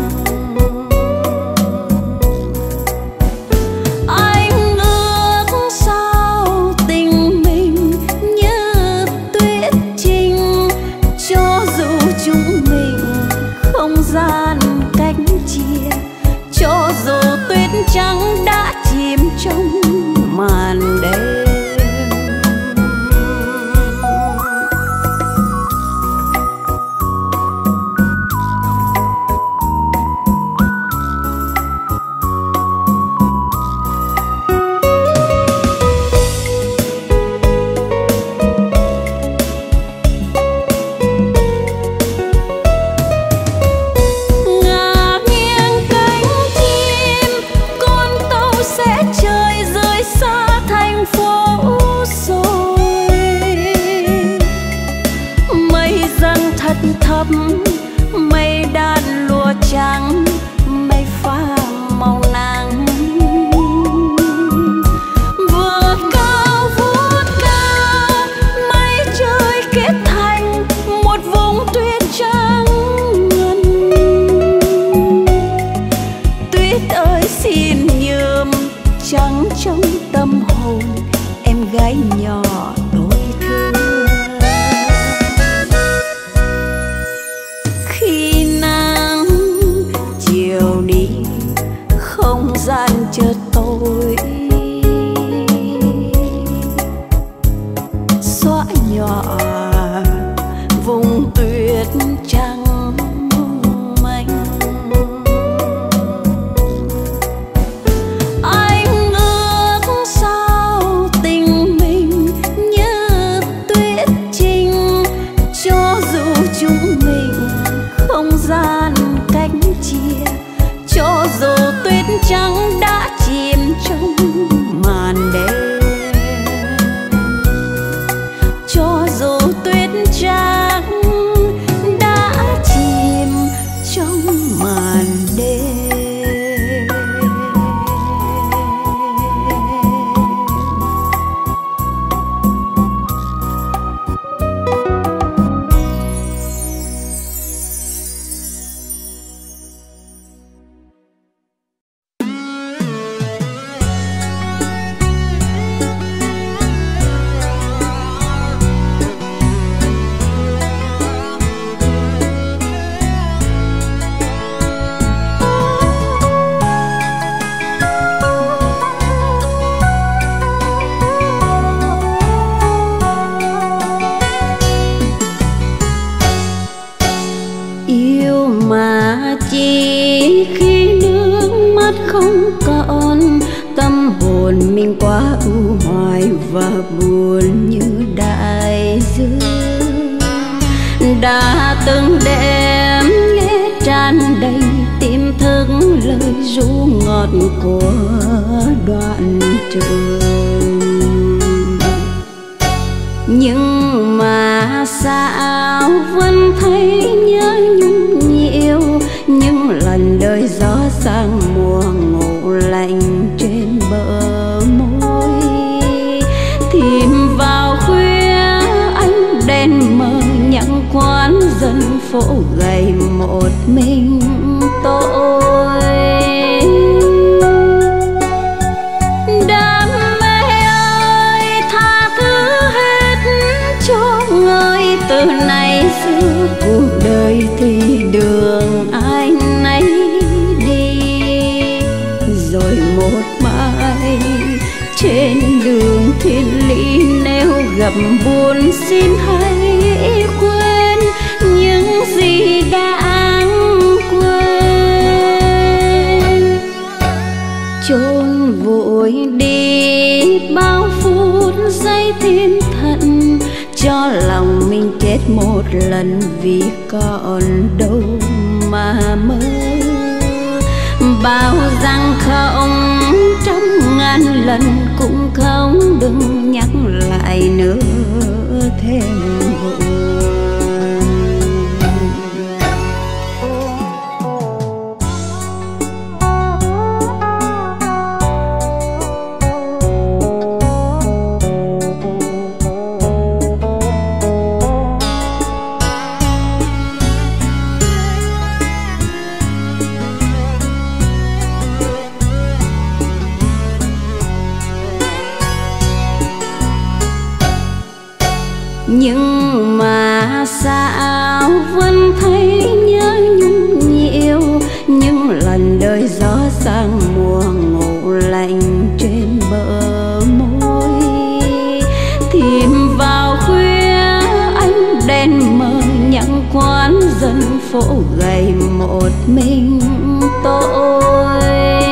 Gian cách chia cho dù tuyết trắng đã chìm trong màn đêm. Thấp mây đan lụa trắng, mây pha màu nắng. Vừa cao vút cao mây trời kết thành một vùng tuyết trắng ngần. Tuyết ơi xin nhường trắng trong tâm hồn em gái nhỏ tôi thương. Không gian chợt tối, xóa nhỏ vùng tuyết trắng mong manh. Anh ước sao tình mình như tuyết trinh, cho dù chúng mình không gian cách chia, cho dù tuyết trắng đã chìm trong màn đêm, cho dù tuyết trắng đã chìm trong màn đêm. Chỉ khi nước mắt không còn, tâm hồn mình quá ưu hoài và buồn như đại dương. Đã từng đêm nghe tràn đầy tim thức lời ru ngọt của đoạn trường, nhưng mà sao vẫn thấy nhớ nhung nhiều. Những lần đời gió sang mùa ngủ lạnh trên bờ môi. Tìm vào khuya ánh đèn mờ nhặng quán dân phố gầy một mình tôi. Đam mê ơi tha thứ hết cho người, từ nay xưa cuộc đời thì đường ai nấy đi. Rồi một mai trên đường thiên lý nếu gặp buồn xin hãy quên những gì đáng quên. Chôn vội đi bao phút giây thiên thận, cho lòng mình chết một lần vì còn đâu mà mơ. Bao rằng không trong ngàn lần cũng không, đừng nhắc lại nữa thêm buồn. Nhưng mà sao vẫn thấy nhớ nhung nhiều, những lần đời gió sang mùa ngủ lạnh trên bờ môi. Tìm vào khuya ánh đèn mờ nhặng quán dân phố gầy một mình tôi.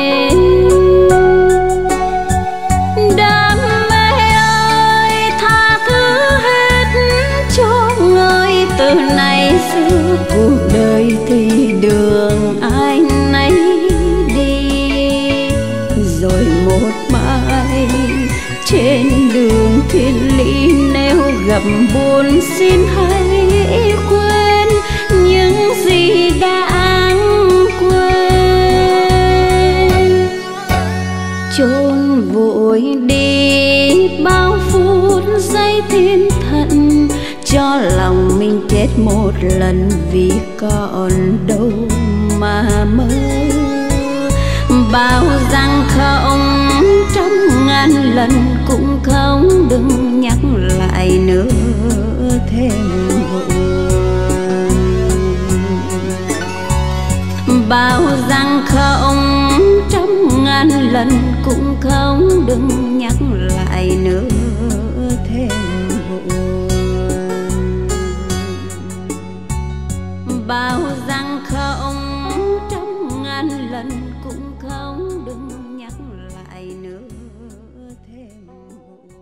Từ nay xưa cuộc đời thì đường ai nấy đi. Rồi một mai trên đường thiên lý nếu gặp buồn xin hãy quên những gì đáng quên. Chôn vội đi bao phút giây thiên thận, cho lòng mình chết một lần vì còn đâu mà mơ. Bao rằng không trong ngàn lần cũng không, đừng nhắc lại nữa thêm buồn. Bao rằng không trong ngàn lần cũng không, đừng nhắc lại nữa thêm buồn. Bao rằng không trong ngàn lần cũng không, đừng nhắc lại nữa thêm buồn.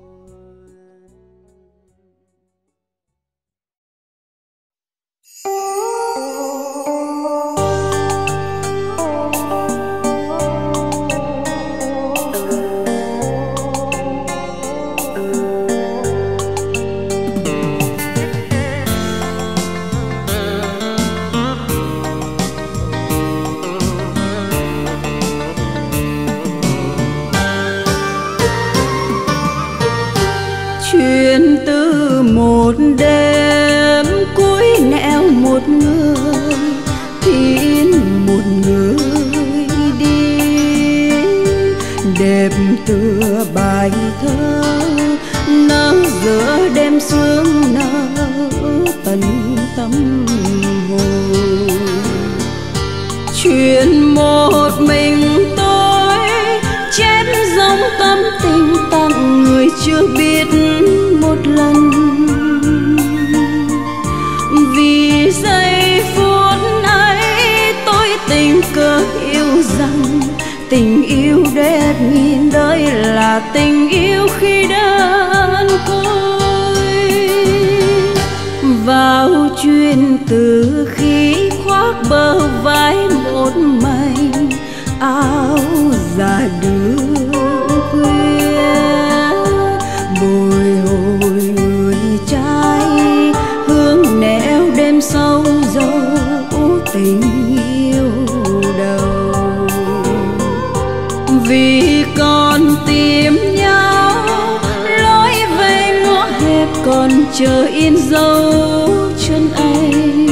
Chuyện từ một đêm cuối nẻo một người tiến một người đi, đẹp tựa bài thơ nở giữa đêm sương nở tận tâm hồn. Chuyện một mình tôi chép dòng tâm tình tặng người chưa biết một lần. Vì giây phút ấy tôi tình cờ yêu rằng tình yêu đẹp nghìn đời là tình yêu khi đơn côi. Vào chuyện từ khi khoác bờ vai một mảnh áo già đưa khuya, bồi hồi người trai hương nẻo đêm sâu dấu tình yêu đầu. vì còn tìm nhau, lối về ngõ hẹp còn chờ in dấu chân anh.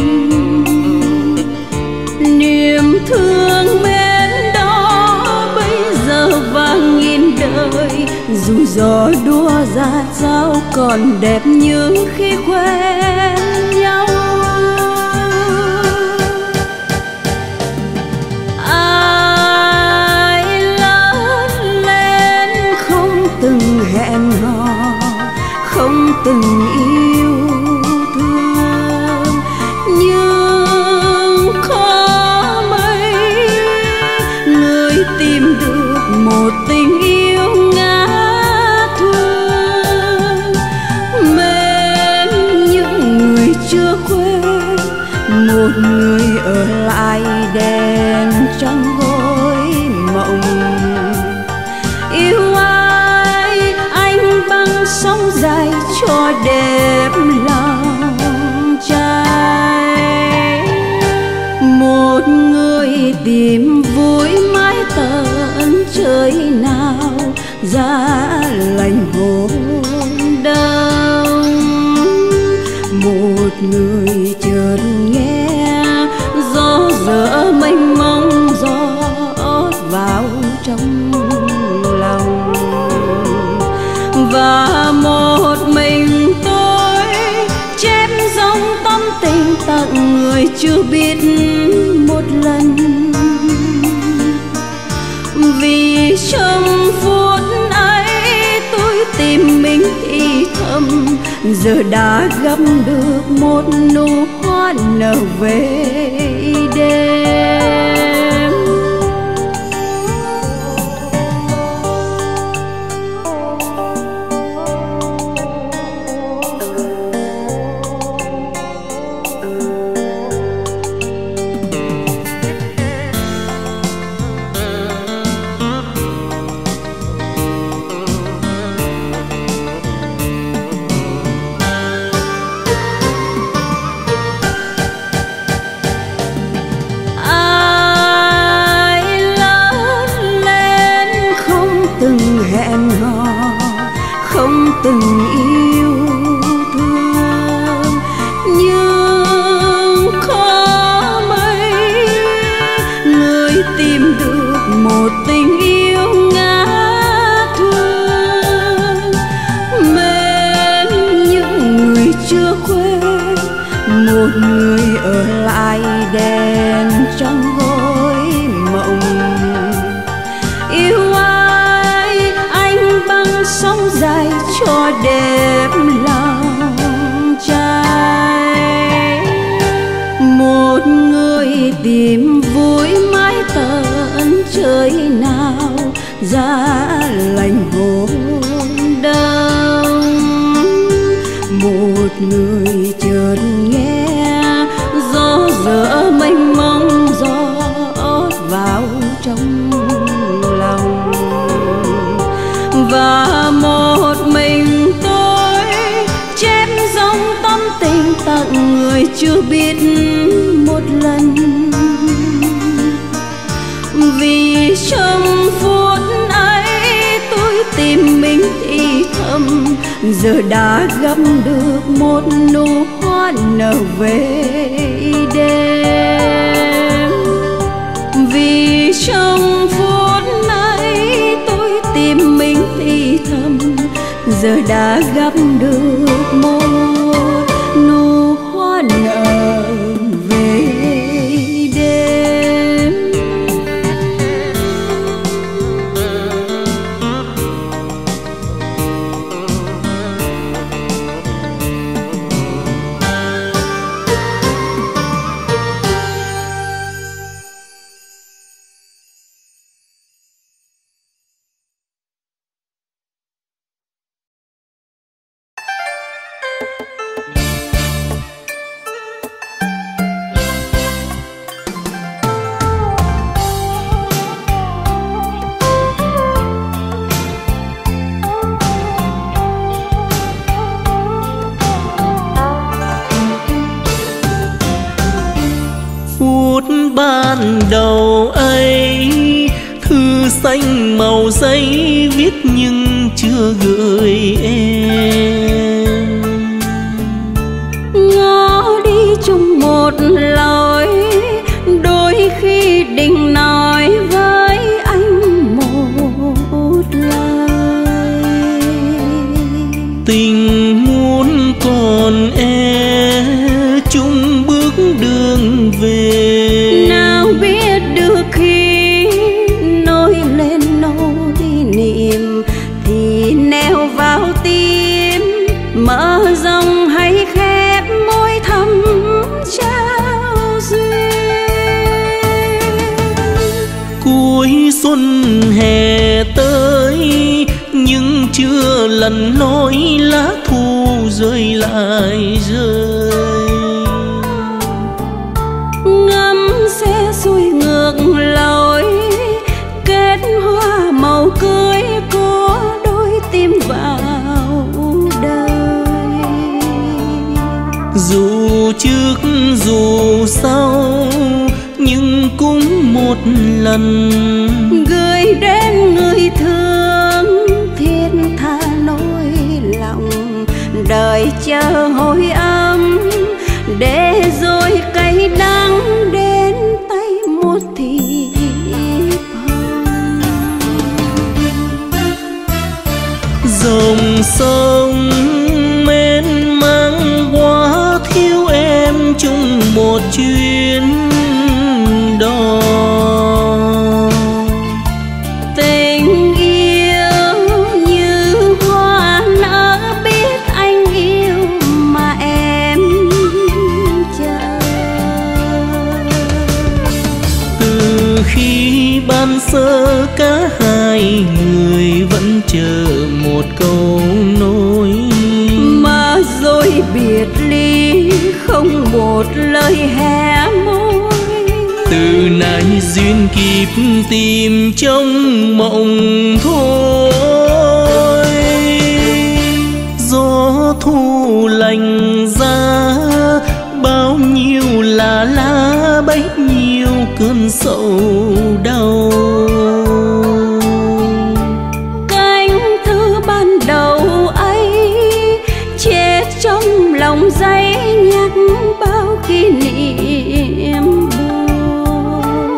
Niềm thương mến đó bây giờ vang nghìn đời, dù gió đua ra sao còn đẹp như khi quen nhau. Ai lớn lên không từng hẹn hò, không từng yêu thương, nhưng có mấy người tìm được một tình yêu ngát thương. Mến những người chưa quên, một người ở lại đèn trong gối mộng. Yêu ai anh băng sóng dài cho đẹp lòng trai. Một người tìm vui mãi tận trời nào, giá lạnh hôm đông. Một người chợt nghe gió dở mênh mông, gió vào trong lòng. Và một mình tôi chém dòng tâm tình tặng người chưa biết một lần. Vì trong phút ấy tôi tìm mình thì thầm, giờ đã gặp được một nụ hoa nở về đêm. Hẹn hò không từng yêu thương, nhưng có mấy người tìm được một tình yêu ngát thương. Mến những người chưa quên, một người ở lại đèn trong gối mộng. Yêu sóng dài cho đẹp lòng trai. Một người tìm vui mãi tận trời nào, giá lạnh hôm đông. Một người chợt nghe gió dở mênh mông, gió vào trong lòng. Và một mình tôi chém dòng tâm tình tặng người chưa biết một lần. Vì trong phút ấy tôi tìm mình thì thầm, giờ đã gặp được một nụ hoa nở về đêm. Vì trong phút ấy tôi tìm mình thì thầm, giờ đã gặp được một nụ hoa nở về đêm. xanh màu giấy viết nhưng chưa gửi em. Ngõ đi chung một lối, đôi khi định nói với anh một lời. Tình muốn còn chung bước đường về, nào biết được khi nối lên nỗi niềm thì neo vào tim, mở rộng hay khép môi thầm trao duyên. Cuối xuân hè tới nhưng chưa lần nỗi lá thu rơi lại rơi. Ngắm xe xuôi ngược lối, kết hoa màu cưới có đôi tim vào đời. Dù trước dù sau nhưng cũng một lần gửi đến người thương thiết tha nỗi lòng, đời chờ hồi âm để rồi cay đắng đến tay một thiệp hồng. dòng sông mênh mang quá thiếu em chung một chuyến đò. Tình yêu như hoa nở biết anh yêu mà em chờ. Từ khi ban sơ cả hai người vẫn chờ một câu nói, mà rồi biệt ly không một lời hé môi. từ nay duyên kịp tìm trong mộng thôi. Gió thu lành ra bao nhiêu là lá bấy nhiêu cơn sầu đau. Cánh thư ban đầu ấy chết trong lòng giấy nhắc bao kỷ niệm buồn.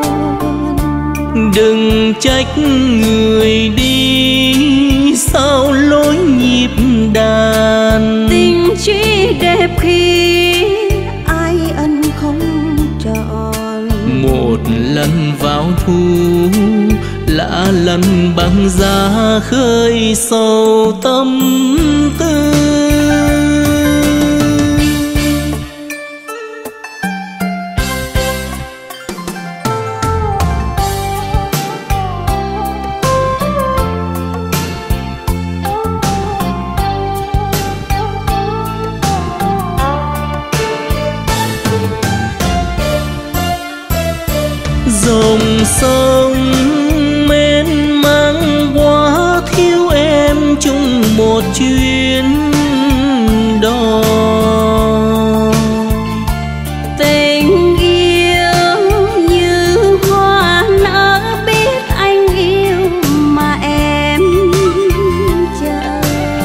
Đừng trách người đi sao lối nhịp đàn, Tình chỉ đẹp khi ai ân không trọn. một lần vào thu lạ lần băng giá khơi sâu tâm tư. Dòng sông mênh mang quá thiếu em chung một chuyến đò. Tình yêu như hoa nở biết anh yêu mà em chờ.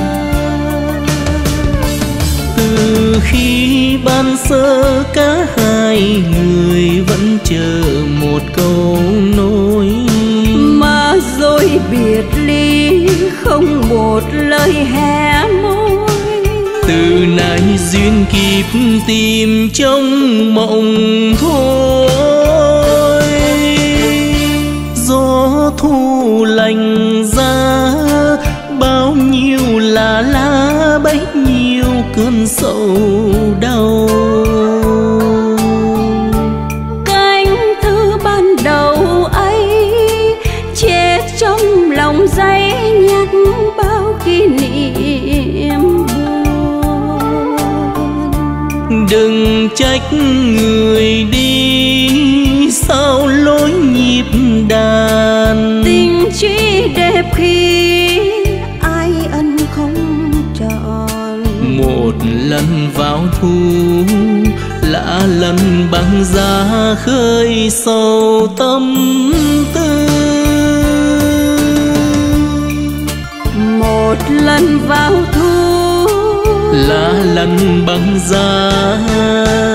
Từ khi ban sơ cả hai người vẫn chờ một câu nói, mà rồi biệt ly không một lời hé môi. từ nay duyên kịp tìm trong mộng thôi. Gió thu lành ra bao nhiêu là lá bấy nhiêu cơn sầu đau. Cánh thư ban đầu ấy chết trong lòng giấy nhắc bao kỷ niệm buồn. Đừng trách người đi sao lối nhịp đàn, Tình chỉ đẹp khi ai ân không trọn. một lần vào thu lạ lần băng giá khơi sâu tâm tư. lần băng giá.